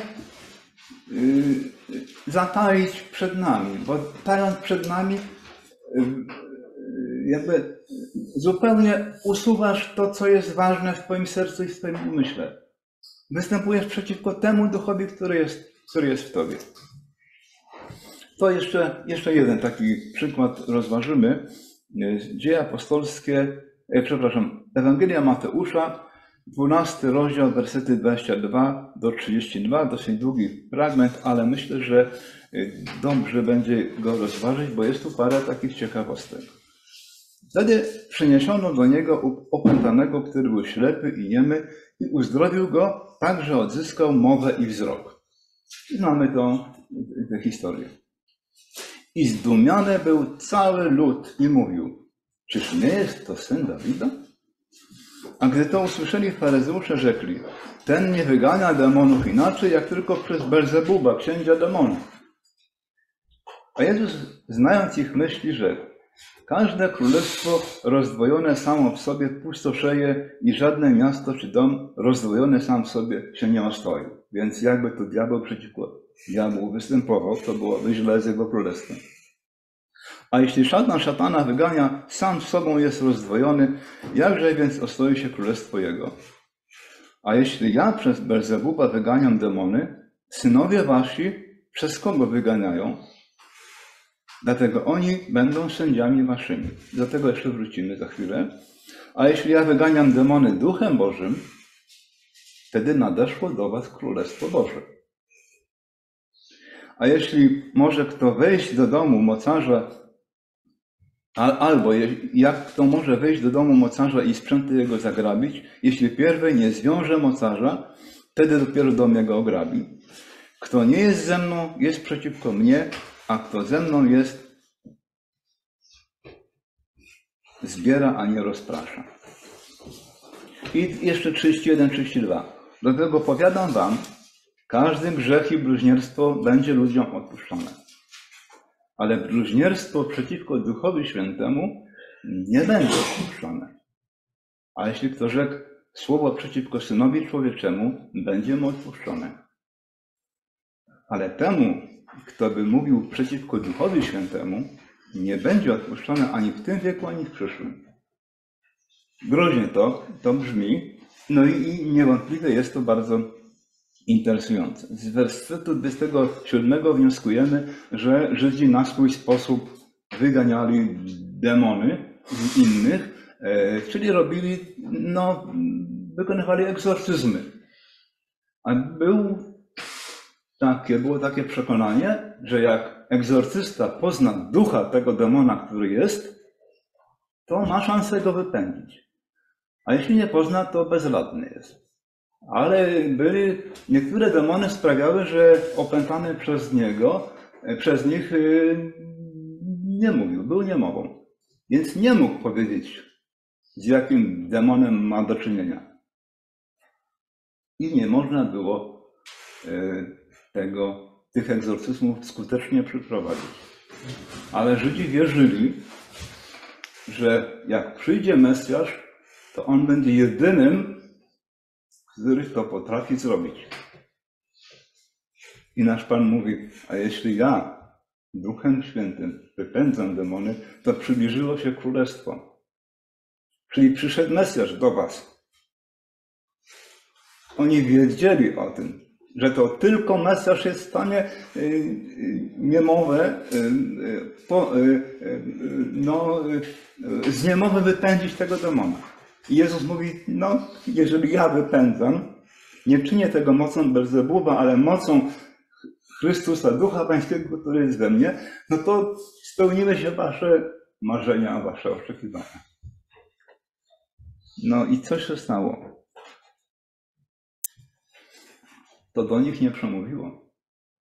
zataić przed nami, bo tając przed nami jakby zupełnie usuwasz to, co jest ważne w twoim sercu i w twoim umyśle. Występujesz przeciwko temu duchowi, który jest w tobie. To jeszcze jeden taki przykład rozważymy. Dzieje apostolskie, Ewangelia Mateusza, 12 rozdział, wersety 22-32, dosyć długi fragment, ale myślę, że dobrze będzie go rozważyć, bo jest tu parę takich ciekawostek. Wtedy przyniesiono do niego opętanego, który był ślepy i niemy, i uzdrowił go, tak że odzyskał mowę i wzrok. Znamy tę historię. I zdumiony był cały lud i mówił, czyż nie jest to syn Dawida? A gdy to usłyszeli faryzeusze, rzekli, ten nie wygania demonów inaczej, jak tylko przez Belzebuba, księcia demonów. A Jezus, znając ich myśli, rzekł, każde królestwo rozdwojone samo w sobie pustoszeje i żadne miasto czy dom rozdwojony sam w sobie się nie ostoi. Więc jakby tu diabeł przeciwko diabłu występował, to byłoby źle z jego królestwem. A jeśli szatana wygania, sam z sobą jest rozdwojony, jakże więc ostoi się królestwo jego? A jeśli ja przez Belzebuba wyganiam demony, synowie wasi przez kogo wyganiają? Dlatego oni będą sędziami waszymi. Do tego jeszcze wrócimy za chwilę. A jeśli ja wyganiam demony Duchem Bożym, wtedy nadeszło do was Królestwo Boże. A jeśli może kto wejść do domu mocarza, albo jak kto może wejść do domu mocarza i sprzęty jego zagrabić, jeśli pierwej nie zwiąże mocarza, wtedy dopiero dom jego ograbi. Kto nie jest ze mną, jest przeciwko mnie, a kto ze mną jest, zbiera, a nie rozprasza. I jeszcze 31-32. Dlatego powiadam wam, każdy grzech i bluźnierstwo będzie ludziom odpuszczone. Ale bluźnierstwo przeciwko Duchowi Świętemu nie będzie odpuszczone. A jeśli kto rzekł słowo przeciwko Synowi Człowieczemu, będzie mu odpuszczone. Ale temu, kto by mówił przeciwko Duchowi Świętemu, nie będzie odpuszczone ani w tym wieku, ani w przyszłym. Groźnie to brzmi, no i niewątpliwie jest to bardzo interesujące. Z wersetu 27 wnioskujemy, że Żydzi na swój sposób wyganiali demony z innych, czyli robili, wykonywali egzorcyzmy. A było takie przekonanie, że jak egzorcysta pozna ducha tego demona, który jest, to ma szansę go wypędzić. A jeśli nie pozna, to bezradny jest. Ale niektóre demony sprawiały, że opętany przez nich nie mówił, był niemową. Więc nie mógł powiedzieć, z jakim demonem ma do czynienia. I nie można było tych egzorcyzmów skutecznie przeprowadzić. Ale Żydzi wierzyli, że jak przyjdzie Mesjasz, to on będzie jedynym, który to potrafi zrobić. I nasz Pan mówi, a jeśli ja Duchem Świętym wypędzam demony, to przybliżyło się Królestwo. Czyli przyszedł Mesjasz do was. Oni wiedzieli o tym, że to tylko Mesjasz jest w stanie niemowę, z niemowy wypędzić tego demona. I Jezus mówi, jeżeli ja wypędzam, nie czynię tego mocą Belzebuba, ale mocą Chrystusa, Ducha Pańskiego, który jest we mnie, to spełniły się wasze marzenia, wasze oczekiwania. I co się stało? To do nich nie przemówiło.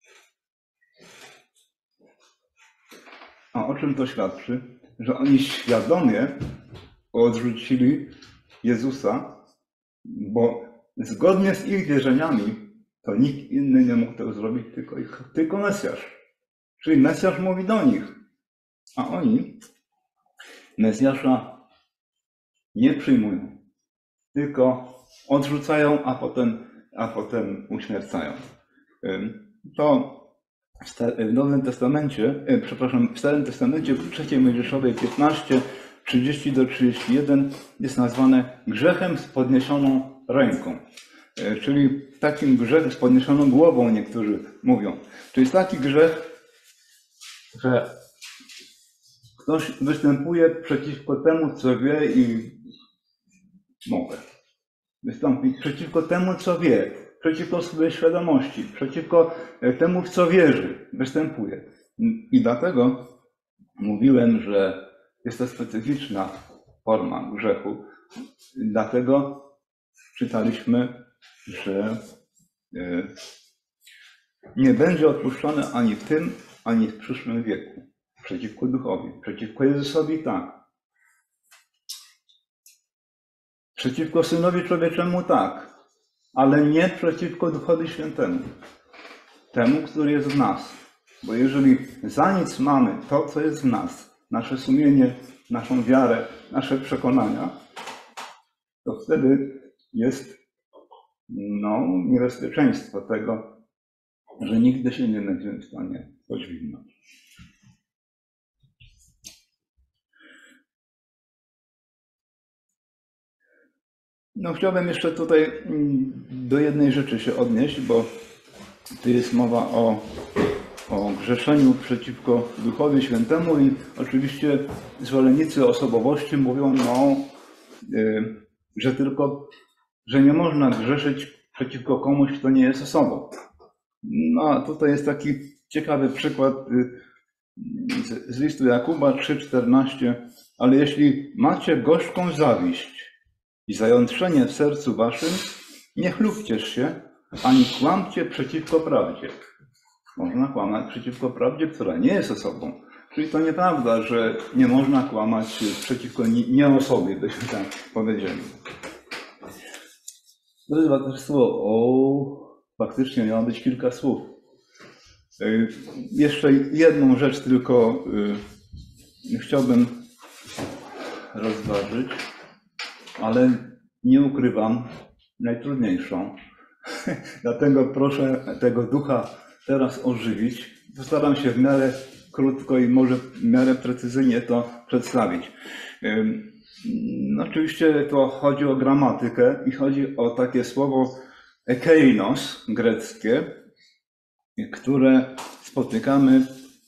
A o czym to świadczy? Że oni świadomie odrzucili Jezusa, bo zgodnie z ich wierzeniami to nikt inny nie mógł tego zrobić, tylko Mesjasz. Czyli Mesjasz mówi do nich, a oni Mesjasza nie przyjmują, tylko odrzucają, a potem uśmiercają. To w Nowym Testamencie, w Starym Testamencie w 3 Mojżeszowej 15, 30-31 jest nazwane grzechem z podniesioną ręką. Czyli takim grzechem z podniesioną głową niektórzy mówią. Czyli jest taki grzech, że ktoś występuje przeciwko temu, co wie i może. Wystąpi przeciwko temu, co wie, przeciwko swojej świadomości, przeciwko temu, w co wierzy, występuje. I dlatego mówiłem, że jest to specyficzna forma grzechu. Dlatego czytaliśmy, że nie będzie odpuszczone ani w tym, ani w przyszłym wieku. Przeciwko duchowi, przeciwko Jezusowi tak. Przeciwko Synowi Człowieczemu tak, ale nie przeciwko Duchowi Świętemu. Temu, który jest w nas. Bo jeżeli za nic mamy to, co jest w nas, nasze sumienie, naszą wiarę, nasze przekonania, to wtedy jest niebezpieczeństwo tego, że nigdy się nie będziemy w stanie podźwignąć. Chciałbym jeszcze tutaj do jednej rzeczy się odnieść, bo tu jest mowa o grzeszeniu przeciwko Duchowi Świętemu i oczywiście zwolennicy osobowości mówią, że nie można grzeszyć przeciwko komuś, kto nie jest osobą. A tutaj jest taki ciekawy przykład z listu Jakuba 3,14. Ale jeśli macie gorzką zawiść i zajątrzenie w sercu waszym, nie chlubcie się, ani kłamcie przeciwko prawdzie. Można kłamać przeciwko prawdzie, która nie jest osobą. Czyli to nieprawda, że nie można kłamać przeciwko nieosobie, byśmy tak powiedzieli. Drodzy Państwo, faktycznie miało być kilka słów. Jeszcze jedną rzecz tylko chciałbym rozważyć, ale nie ukrywam, najtrudniejszą. Dlatego proszę tego ducha teraz ożywić. Postaram się w miarę krótko i może w miarę precyzyjnie to przedstawić. Oczywiście to chodzi o gramatykę i chodzi o takie słowo ekeinos greckie, które spotykamy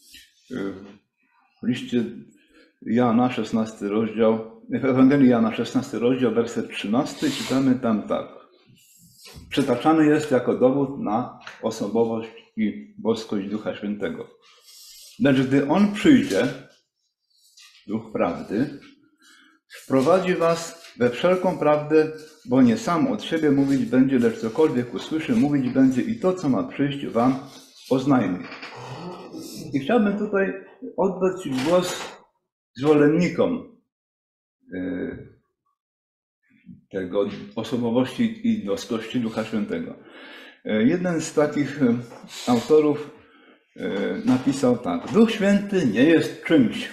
w liście Jana, 16 rozdział, w Ewangelii Jana, 16 rozdział, werset 13, czytamy tam tak. Przytaczany jest jako dowód na osobowość i boskość Ducha Świętego. Lecz gdy On przyjdzie, Duch Prawdy, wprowadzi was we wszelką prawdę, bo nie sam od siebie mówić będzie, lecz cokolwiek usłyszy, mówić będzie i to, co ma przyjść, wam oznajmi. I chciałbym tutaj oddać głos zwolennikom tego osobowości i boskości Ducha Świętego. Jeden z takich autorów napisał tak. Duch Święty nie jest czymś.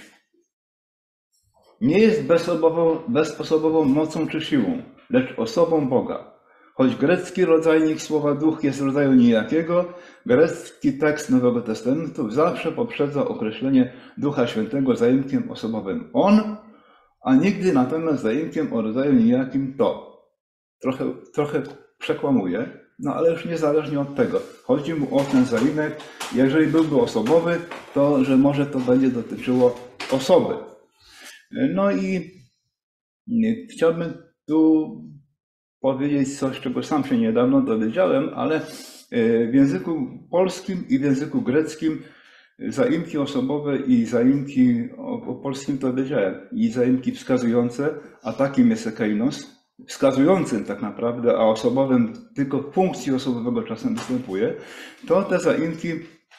Nie jest bezosobową mocą czy siłą, lecz osobą Boga. Choć grecki rodzajnik słowa duch jest rodzaju nijakiego, grecki tekst Nowego Testamentu zawsze poprzedza określenie Ducha Świętego zaimkiem osobowym on, a nigdy natomiast zaimkiem o rodzaju nijakim to. Trochę przekłamuje, no ale już niezależnie od tego. Chodzi mu o ten zaimek, jeżeli byłby osobowy, to że może to będzie dotyczyło osoby. No i chciałbym tu powiedzieć coś, czego sam się niedawno dowiedziałem, ale w języku polskim i w języku greckim zaimki osobowe i zaimki, o polskim to wiedziałem, i zaimki wskazujące, a takim jest ekeinos, wskazującym tak naprawdę, a osobowym tylko w funkcji osobowego czasem występuje, to te zaimki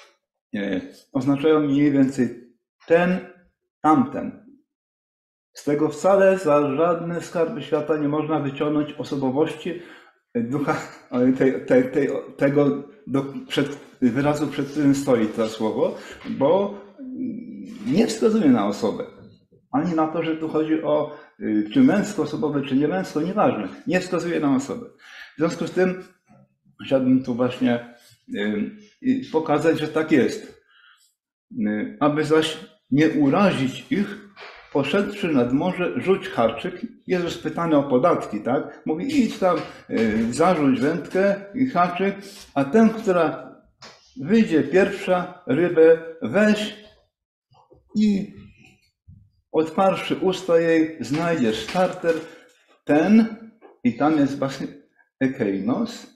oznaczają mniej więcej ten, tamten. Z tego wcale za żadne skarby świata nie można wyciągnąć osobowości ducha, tego wyrazu, przed którym stoi to słowo, bo nie wskazuje na osobę. Ani na to, że tu chodzi o czy męsko-osobowe, czy nie męsko, nieważne. Nie wskazuje na osobę. W związku z tym chciałbym tu właśnie pokazać, że tak jest. Aby zaś nie urazić ich, poszedłszy nad morze, rzuć haczyk. Jezus pytany o podatki, tak? Mówi, idź tam, zarzuć wędkę i haczyk, a ten, która wyjdzie pierwsza, rybę weź i otwarszy usta jej, znajdziesz starter, ten, i tam jest właśnie ekeinos,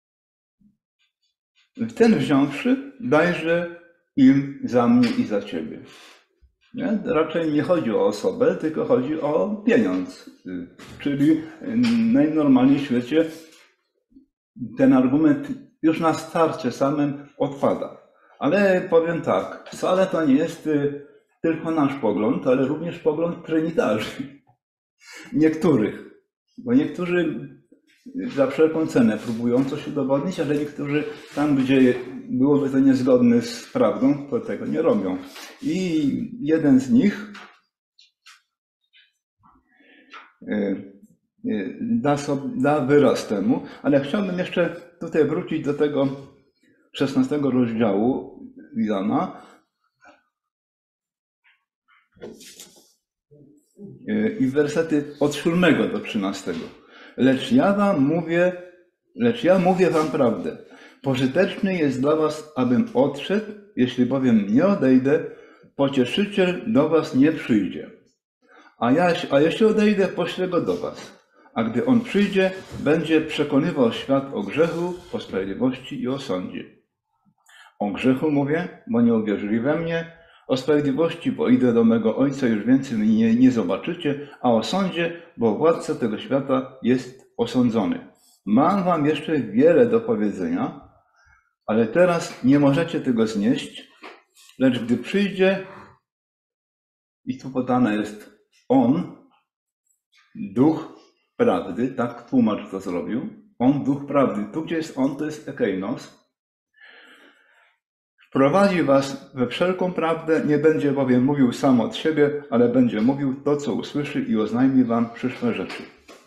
ten wziąwszy, dajże im za mnie i za ciebie. Nie? Raczej nie chodzi o osobę, tylko chodzi o pieniądz. Czyli najnormalniej w świecie ten argument już na starcie samym odpada. Ale powiem tak, wcale to nie jest tylko nasz pogląd, ale również pogląd trynitarzy. Niektórych. Bo niektórzy za wszelką cenę próbują coś udowodnić, ale niektórzy tam, gdzie byłoby to niezgodne z prawdą, to tego nie robią. I jeden z nich da wyraz temu, ale chciałbym jeszcze tutaj wrócić do tego 16 rozdziału Jana i wersety od 7 do 13. Lecz ja mówię wam prawdę. Pożyteczny jest dla was, abym odszedł, jeśli bowiem nie odejdę, pocieszyciel do was nie przyjdzie. A jeśli odejdę, poślę go do was. A gdy on przyjdzie, będzie przekonywał świat o grzechu, o sprawiedliwości i o sądzie. O grzechu mówię, bo nie uwierzyli we mnie, o sprawiedliwości, bo idę do mego Ojca, już więcej mnie nie zobaczycie, a o sądzie, bo władca tego świata jest osądzony. Mam wam jeszcze wiele do powiedzenia, ale teraz nie możecie tego znieść, lecz gdy przyjdzie, i tu podane jest On, Duch Prawdy, tak tłumacz to zrobił, On, Duch Prawdy, tu gdzie jest On, to jest ekeinos, wprowadzi was we wszelką prawdę, nie będzie bowiem mówił sam od siebie, ale będzie mówił to, co usłyszy i oznajmi wam przyszłe rzeczy.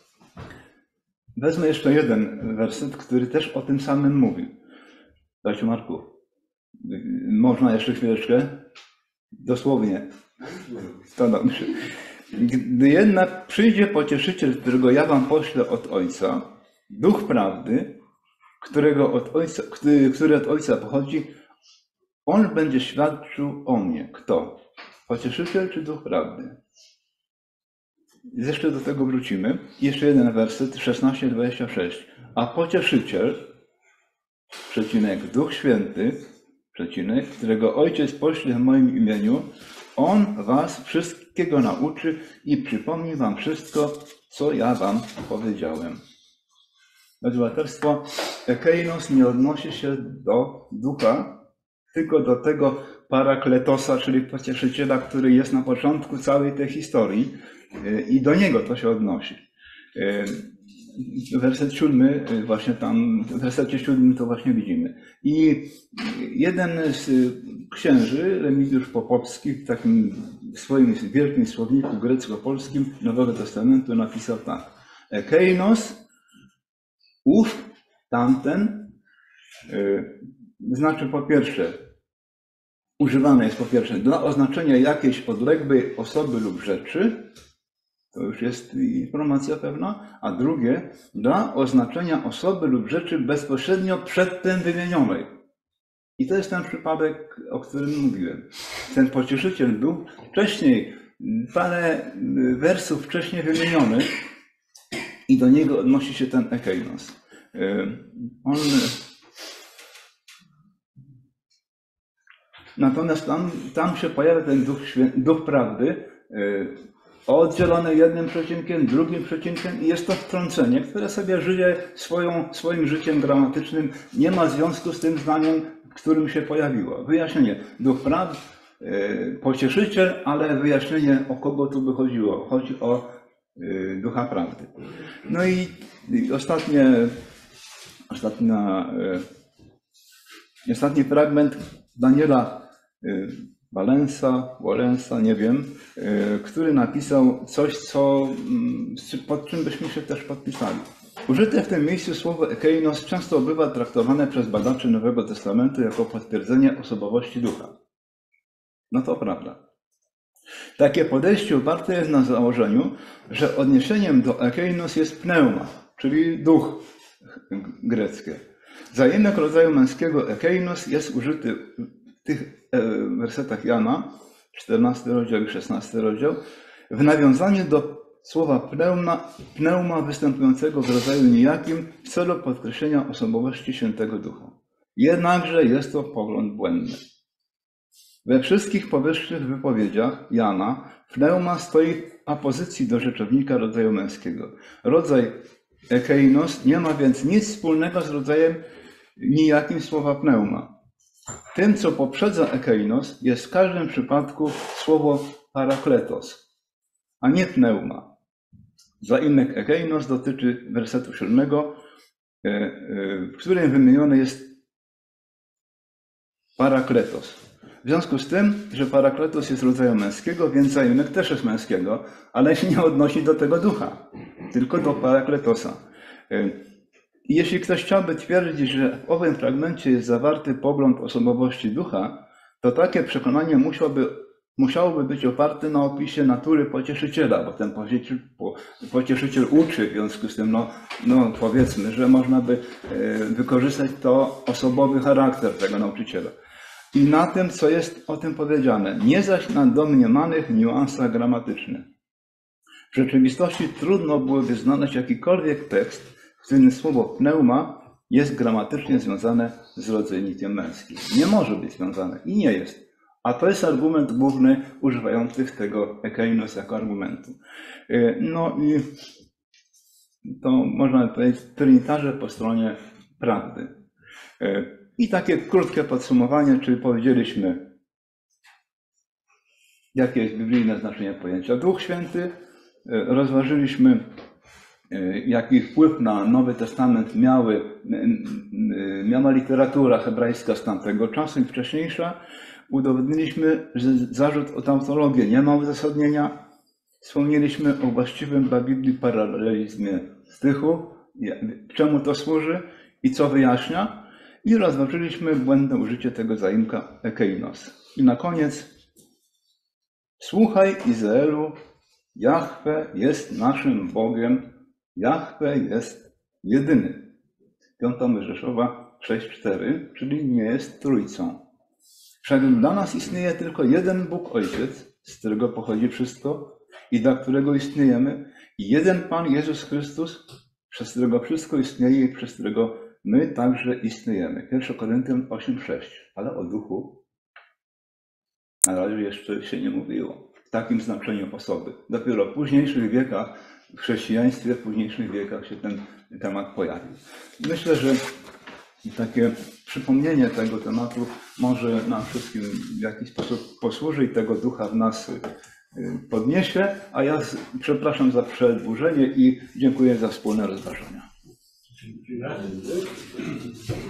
Wezmę jeszcze jeden werset, który też o tym samym mówi. Dajcie Marku, można jeszcze chwileczkę? Dosłownie. To dobrze. Gdy jednak przyjdzie pocieszyciel, którego ja wam poślę od Ojca, Duch Prawdy, który od Ojca pochodzi, On będzie świadczył o mnie. Kto? Pocieszyciel czy Duch Prawdy? Jeszcze do tego wrócimy. Jeszcze jeden werset, 16:26. A Pocieszyciel, Duch Święty, którego Ojciec pośle w moim imieniu, On was wszystkiego nauczy i przypomni wam wszystko, co ja wam powiedziałem. Braterstwo, ekeinos nie odnosi się do ducha, tylko do tego parakletosa, czyli pocieszyciela, który jest na początku całej tej historii i do niego to się odnosi. Werset 7, właśnie tam, w wersecie 7 to właśnie widzimy. I jeden z księży, Remigiusz Popowski, w takim swoim wielkim słowniku grecko-polskim Nowego Testamentu napisał tak. Ekeinos, ów, tamten, znaczy po pierwsze, używane jest po pierwsze dla oznaczenia jakiejś odległej osoby lub rzeczy, to już jest informacja pewna, a drugie, dla oznaczenia osoby lub rzeczy bezpośrednio przedtem wymienionej. I to jest ten przypadek, o którym mówiłem. Ten pocieszyciel był wcześniej, parę wersów wcześniej wymieniony i do niego odnosi się ten ekeinos. Natomiast tam się pojawia ten duch prawdy, oddzielony jednym przecinkiem, drugim przecinkiem i jest to wtrącenie, które sobie żyje swoim życiem gramatycznym, nie ma związku z tym zdaniem, w którym się pojawiło. Wyjaśnienie, duch prawdy, pocieszyciel, ale wyjaśnienie, o kogo tu by chodziło. Chodzi o ducha prawdy. No i ostatni fragment Daniela Walensa, nie wiem, który napisał coś, pod czym byśmy się też podpisali. Użyte w tym miejscu słowo ekeinos często bywa traktowane przez badaczy Nowego Testamentu jako potwierdzenie osobowości ducha. No to prawda. Takie podejście oparte jest na założeniu, że odniesieniem do ekeinos jest pneuma, czyli duch grecki. Zaimek rodzaju męskiego ekeinos jest użyty w tych wersetach Jana, 14 rozdział i 16 rozdział, w nawiązaniu do słowa pneuma występującego w rodzaju nijakim w celu podkreślenia osobowości Świętego Ducha. Jednakże jest to pogląd błędny. We wszystkich powyższych wypowiedziach Jana pneuma stoi w apozycji do rzeczownika rodzaju męskiego. Rodzaj ekeinos nie ma więc nic wspólnego z rodzajem nijakim słowa pneuma. Tym, co poprzedza ekeinos, jest w każdym przypadku słowo parakletos, a nie pneuma. Zaimek ekeinos dotyczy wersetu 7, w którym wymieniony jest parakletos. W związku z tym, że parakletos jest rodzaju męskiego, więc zaimek też jest męskiego, ale się nie odnosi do tego ducha, tylko do parakletosa. I jeśli ktoś chciałby twierdzić, że w owym fragmencie jest zawarty pogląd osobowości ducha, to takie przekonanie musiałoby być oparte na opisie natury pocieszyciela, bo ten pocieszyciel uczy, w związku z tym, powiedzmy, że można by wykorzystać to osobowy charakter tego nauczyciela. I na tym, co jest o tym powiedziane, nie zaś na domniemanych niuansach gramatycznych. W rzeczywistości trudno byłoby znaleźć jakikolwiek tekst, w którym słowo pneuma jest gramatycznie związane z rodzajnikiem męskim. Nie może być związane i nie jest. A to jest argument główny używających tego ekeinos jako argumentu. No i to można powiedzieć trinitarze po stronie prawdy. I takie krótkie podsumowanie, czyli powiedzieliśmy, jakie jest biblijne znaczenie pojęcia Duch Święty, rozważyliśmy, jaki wpływ na Nowy Testament miała literatura hebrajska z tamtego czasu i wcześniejsza. Udowodniliśmy, że zarzut o tautologię nie ma uzasadnienia. Wspomnieliśmy o właściwym dla Biblii paralelizmie stychu, czemu to służy i co wyjaśnia. I rozważyliśmy błędne użycie tego zaimka ekeinos. I na koniec, słuchaj Izraelu, Jahwe jest naszym Bogiem, Jahwe jest jedyny. 5 Mojżeszowa 6:4, czyli nie jest trójcą. Wszak dla nas istnieje tylko jeden Bóg Ojciec, z którego pochodzi wszystko i dla którego istniejemy, i jeden Pan Jezus Chrystus, przez którego wszystko istnieje i przez którego my także istniejemy. 1 Koryntian 8:6. Ale o duchu na razie jeszcze się nie mówiło w takim znaczeniu osoby. Dopiero w późniejszych wiekach, w chrześcijaństwie, w późniejszych wiekach się ten temat pojawił. Myślę, że takie przypomnienie tego tematu może nam wszystkim w jakiś sposób posłuży i tego ducha w nas podniesie, a ja przepraszam za przedłużenie i dziękuję za wspólne rozważania. Dziękuję.